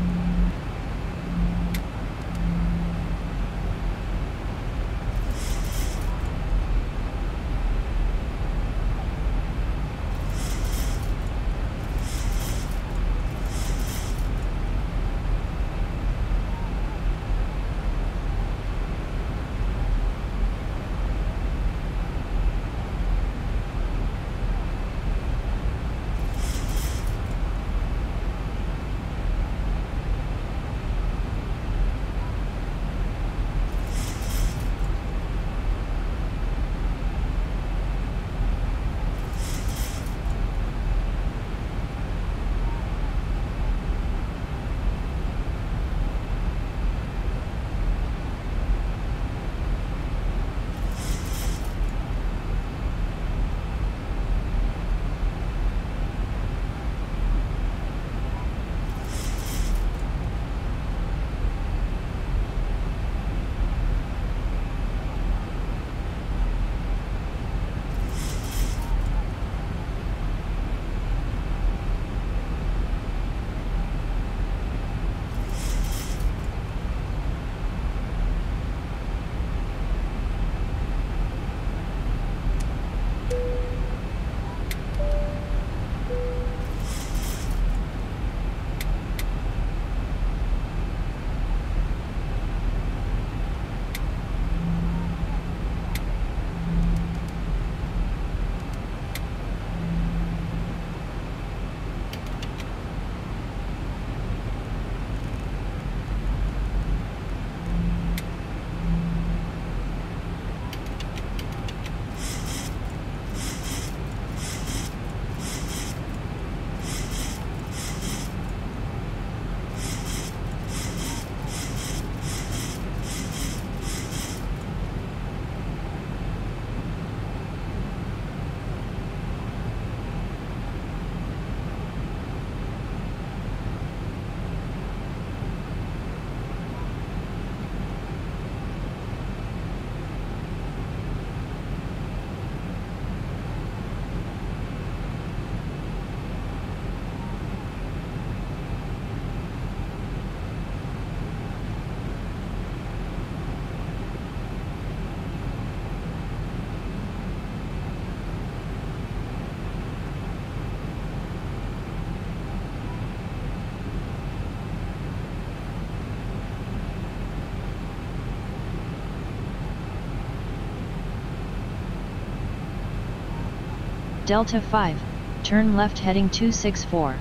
Delta 5, turn left heading 264.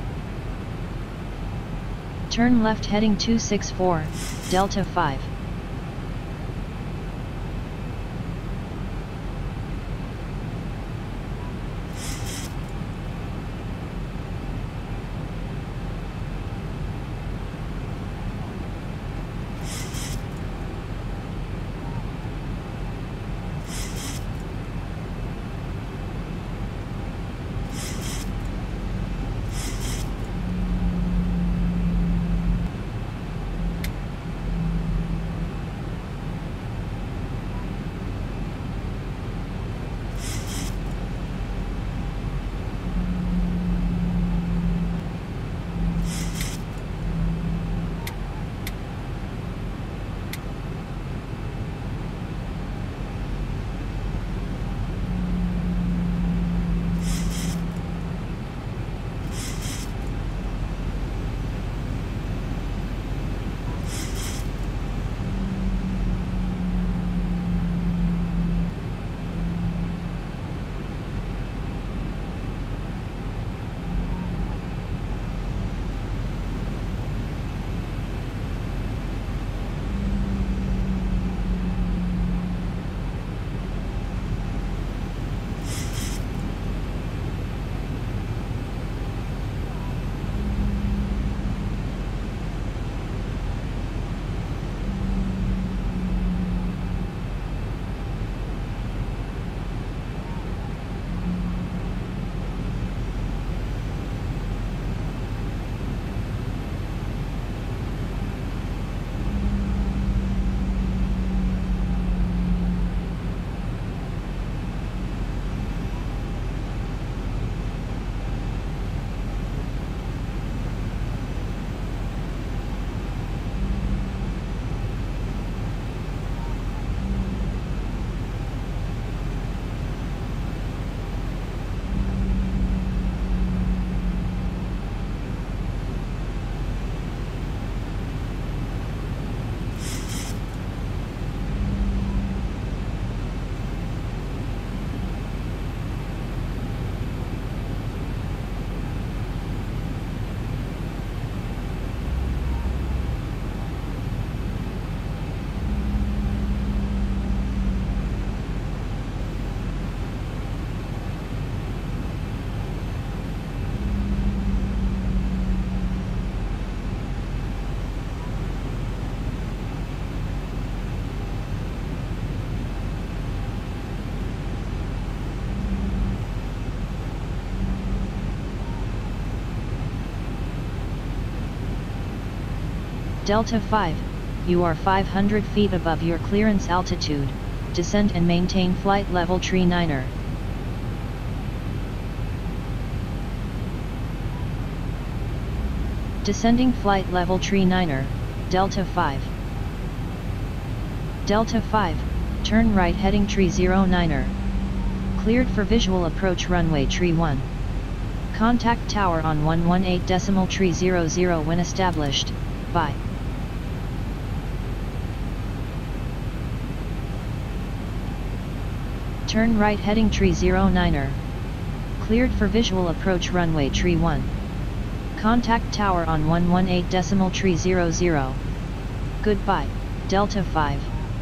Turn left heading 264, Delta 5. Delta 5, you are 500 feet above your clearance altitude. Descend and maintain flight level Tree 9er. Descending flight level Tree 9er, Delta 5. Delta 5, turn right heading Tree 09er. Cleared for visual approach runway Tree 1. Contact tower on 118 Tree 00 when established. Bye. Turn right heading Tree 09er. Cleared for visual approach runway Tree 1. Contact tower on 118 Tree 00. Goodbye, Delta 5.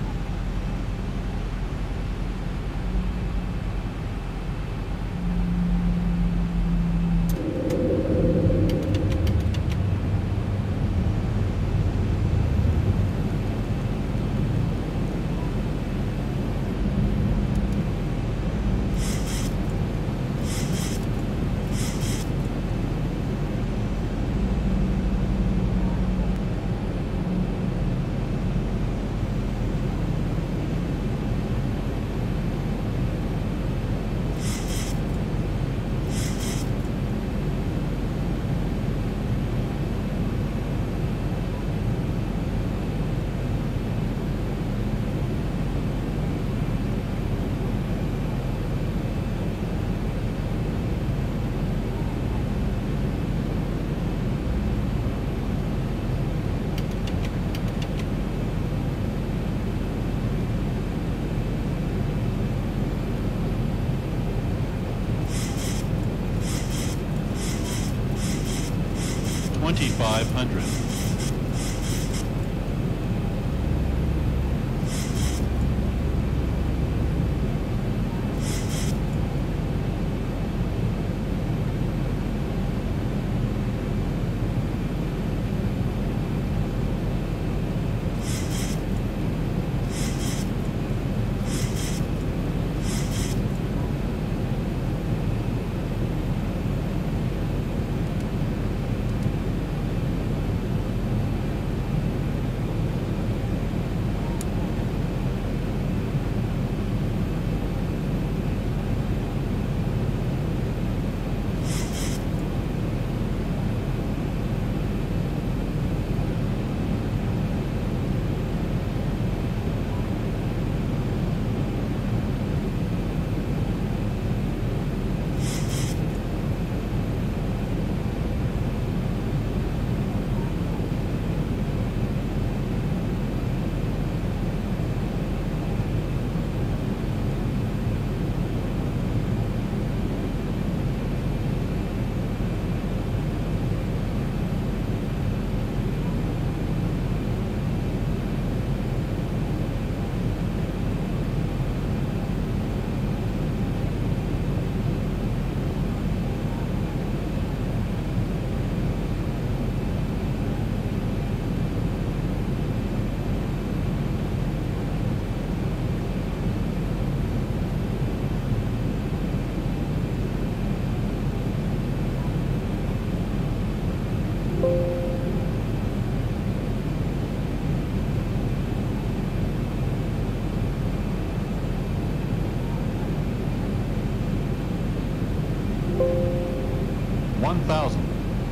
$1,000.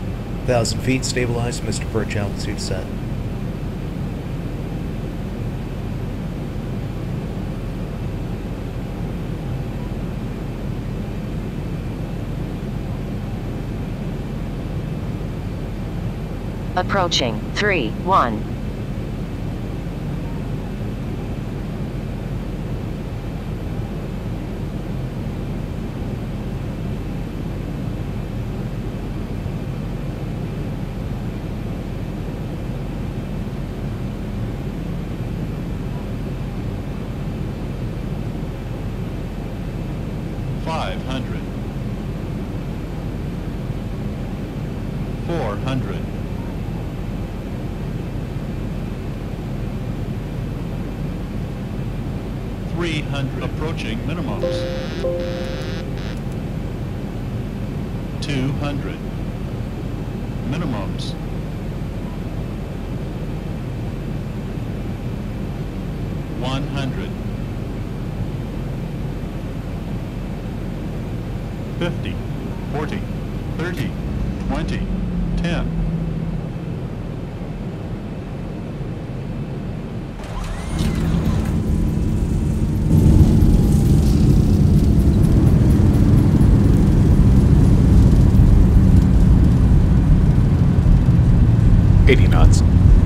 1,000 feet, stabilized, Mr. Perch, altitude set. Approaching 3-1. $500. $400. $300. Approaching minimums. $200. Minimums. 100. 50, 40, 30, 20, 10. knots.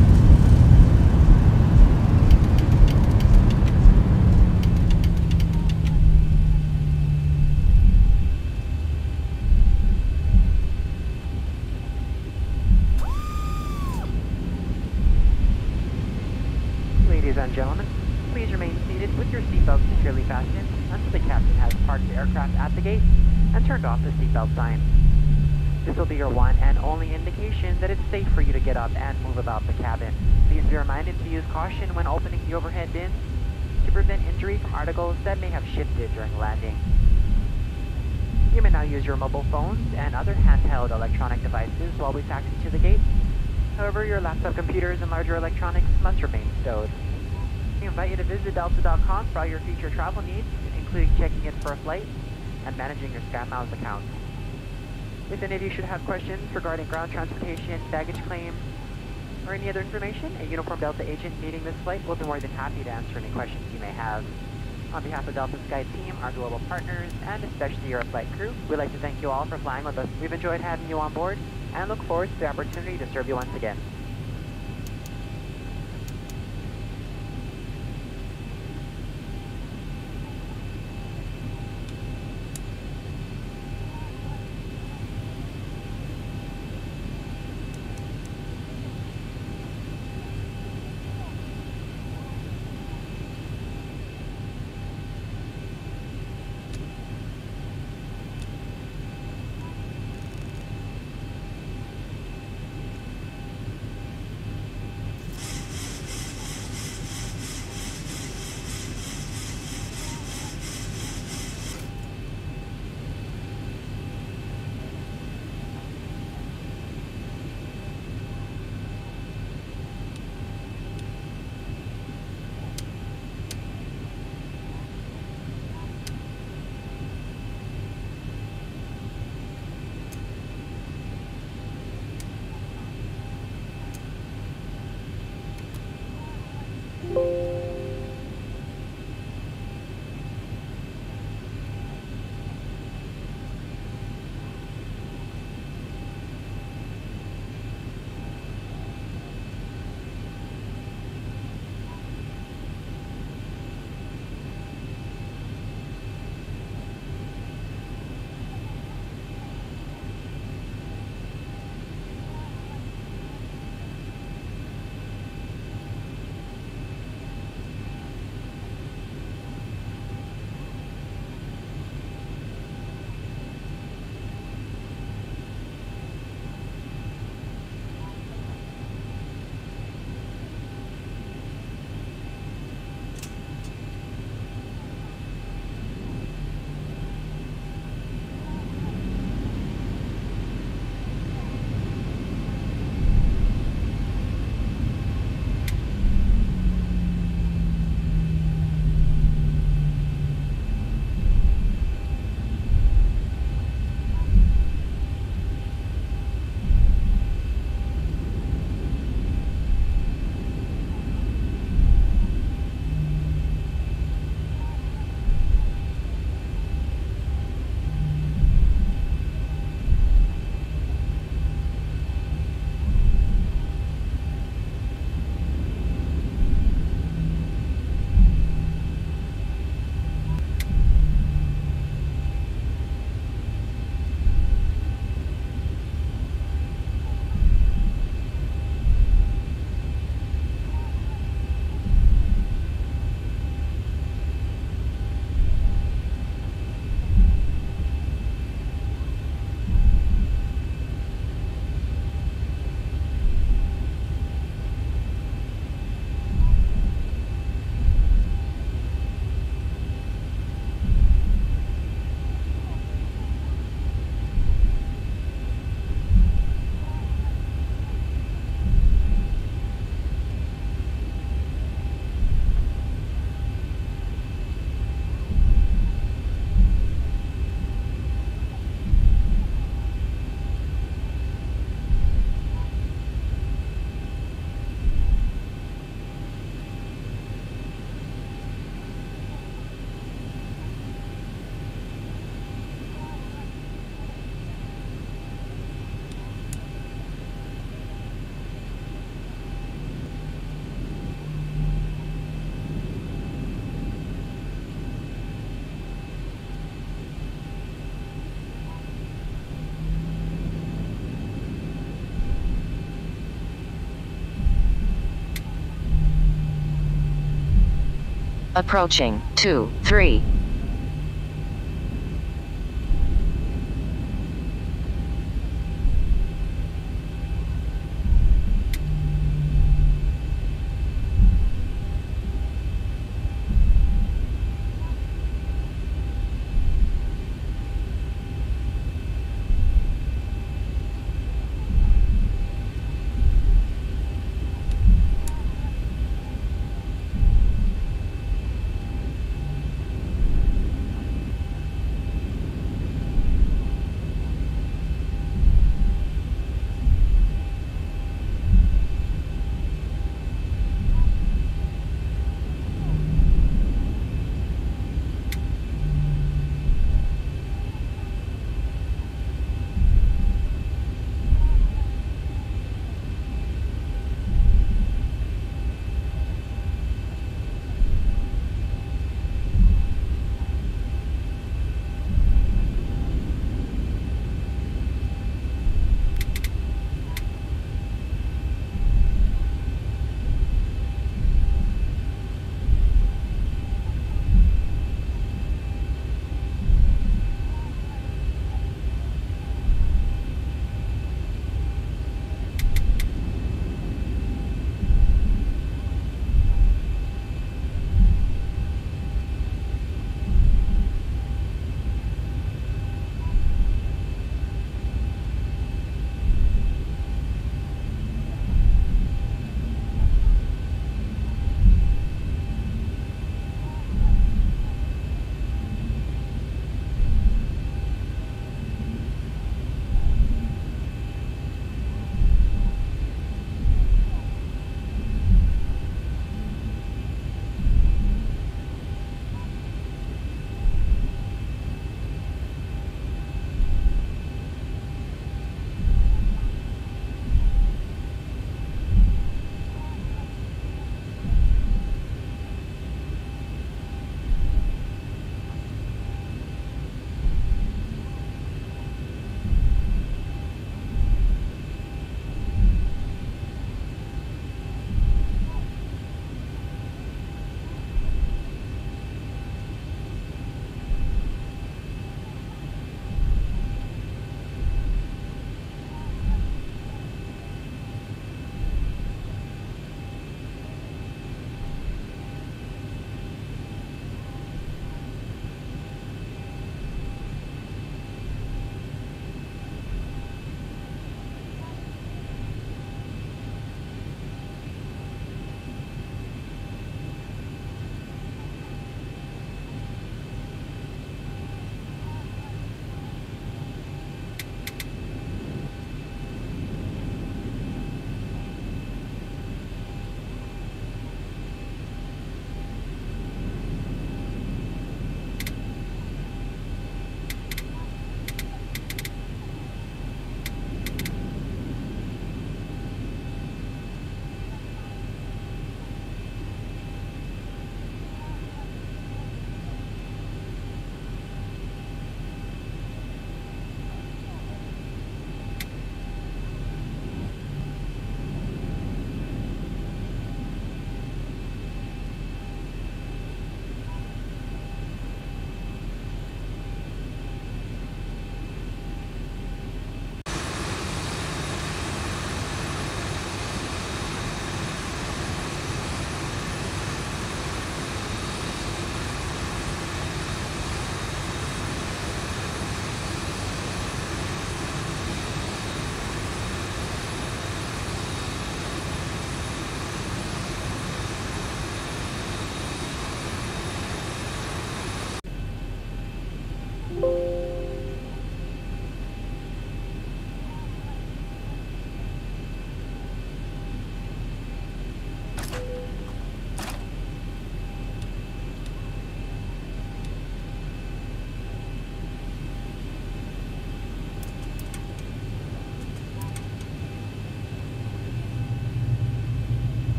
Ladies and gentlemen, please remain seated with your seatbelts securely fastened until the captain has parked the aircraft at the gate and turned off the seatbelt sign. This will be your one and only indication that it's safe for you to get up and move about the cabin. Please be reminded to use caution when opening the overhead bins to prevent injury from articles that may have shifted during landing. You may now use your mobile phones and other handheld electronic devices while we taxi to the gate. However, your laptop computers and larger electronics must remain stowed. We invite you to visit Delta.com for all your future travel needs, including checking in for a flight and managing your SkyMiles account. If any of you should have questions regarding ground transportation, baggage claims, or any other information, a uniformed Delta agent leading this flight will be more than happy to answer any questions you may have. On behalf of Delta Sky Team, our global partners, and especially your flight crew, we'd like to thank you all for flying with us. We've enjoyed having you on board and look forward to the opportunity to serve you once again. Approaching 2-3.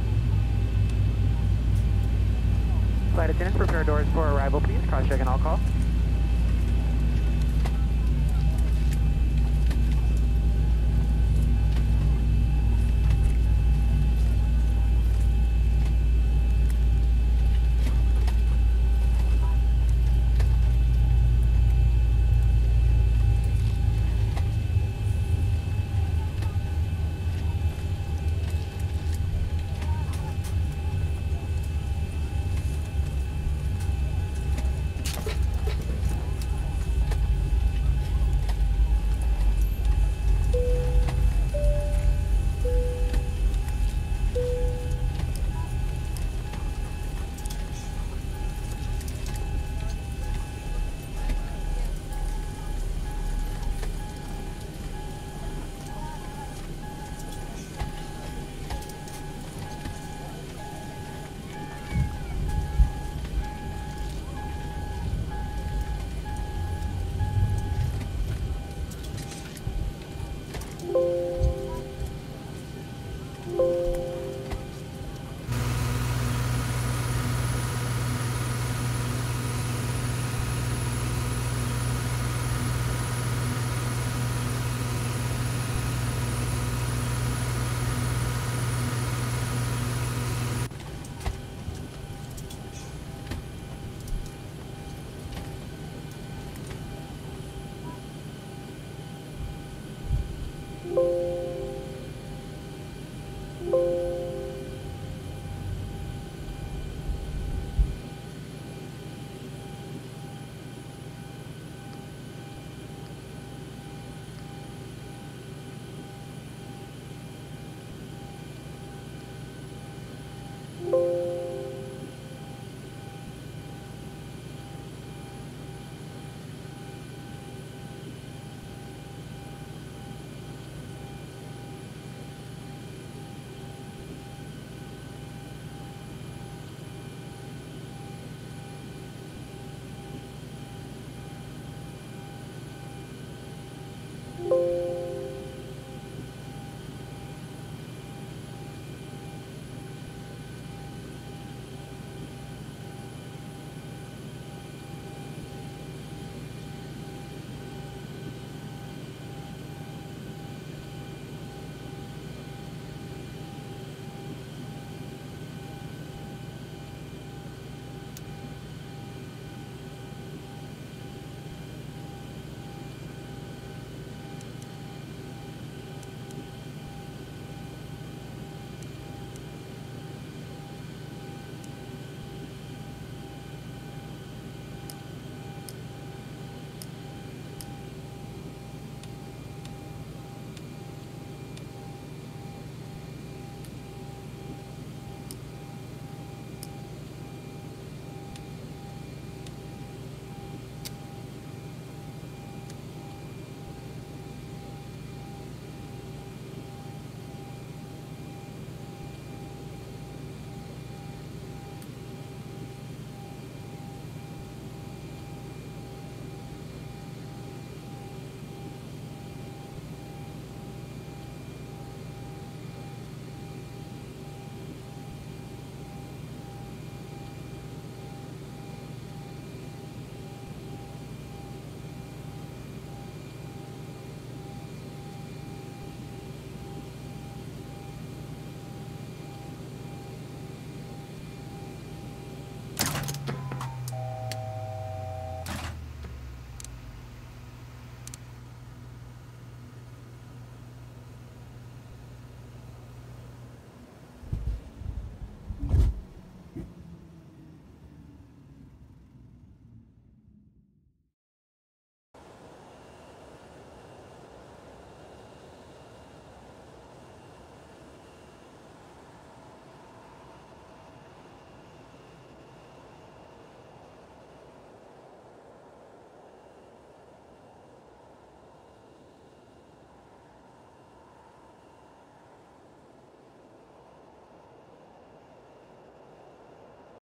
Flight attendants, prepare doors for arrival, please. Cross-check and all call.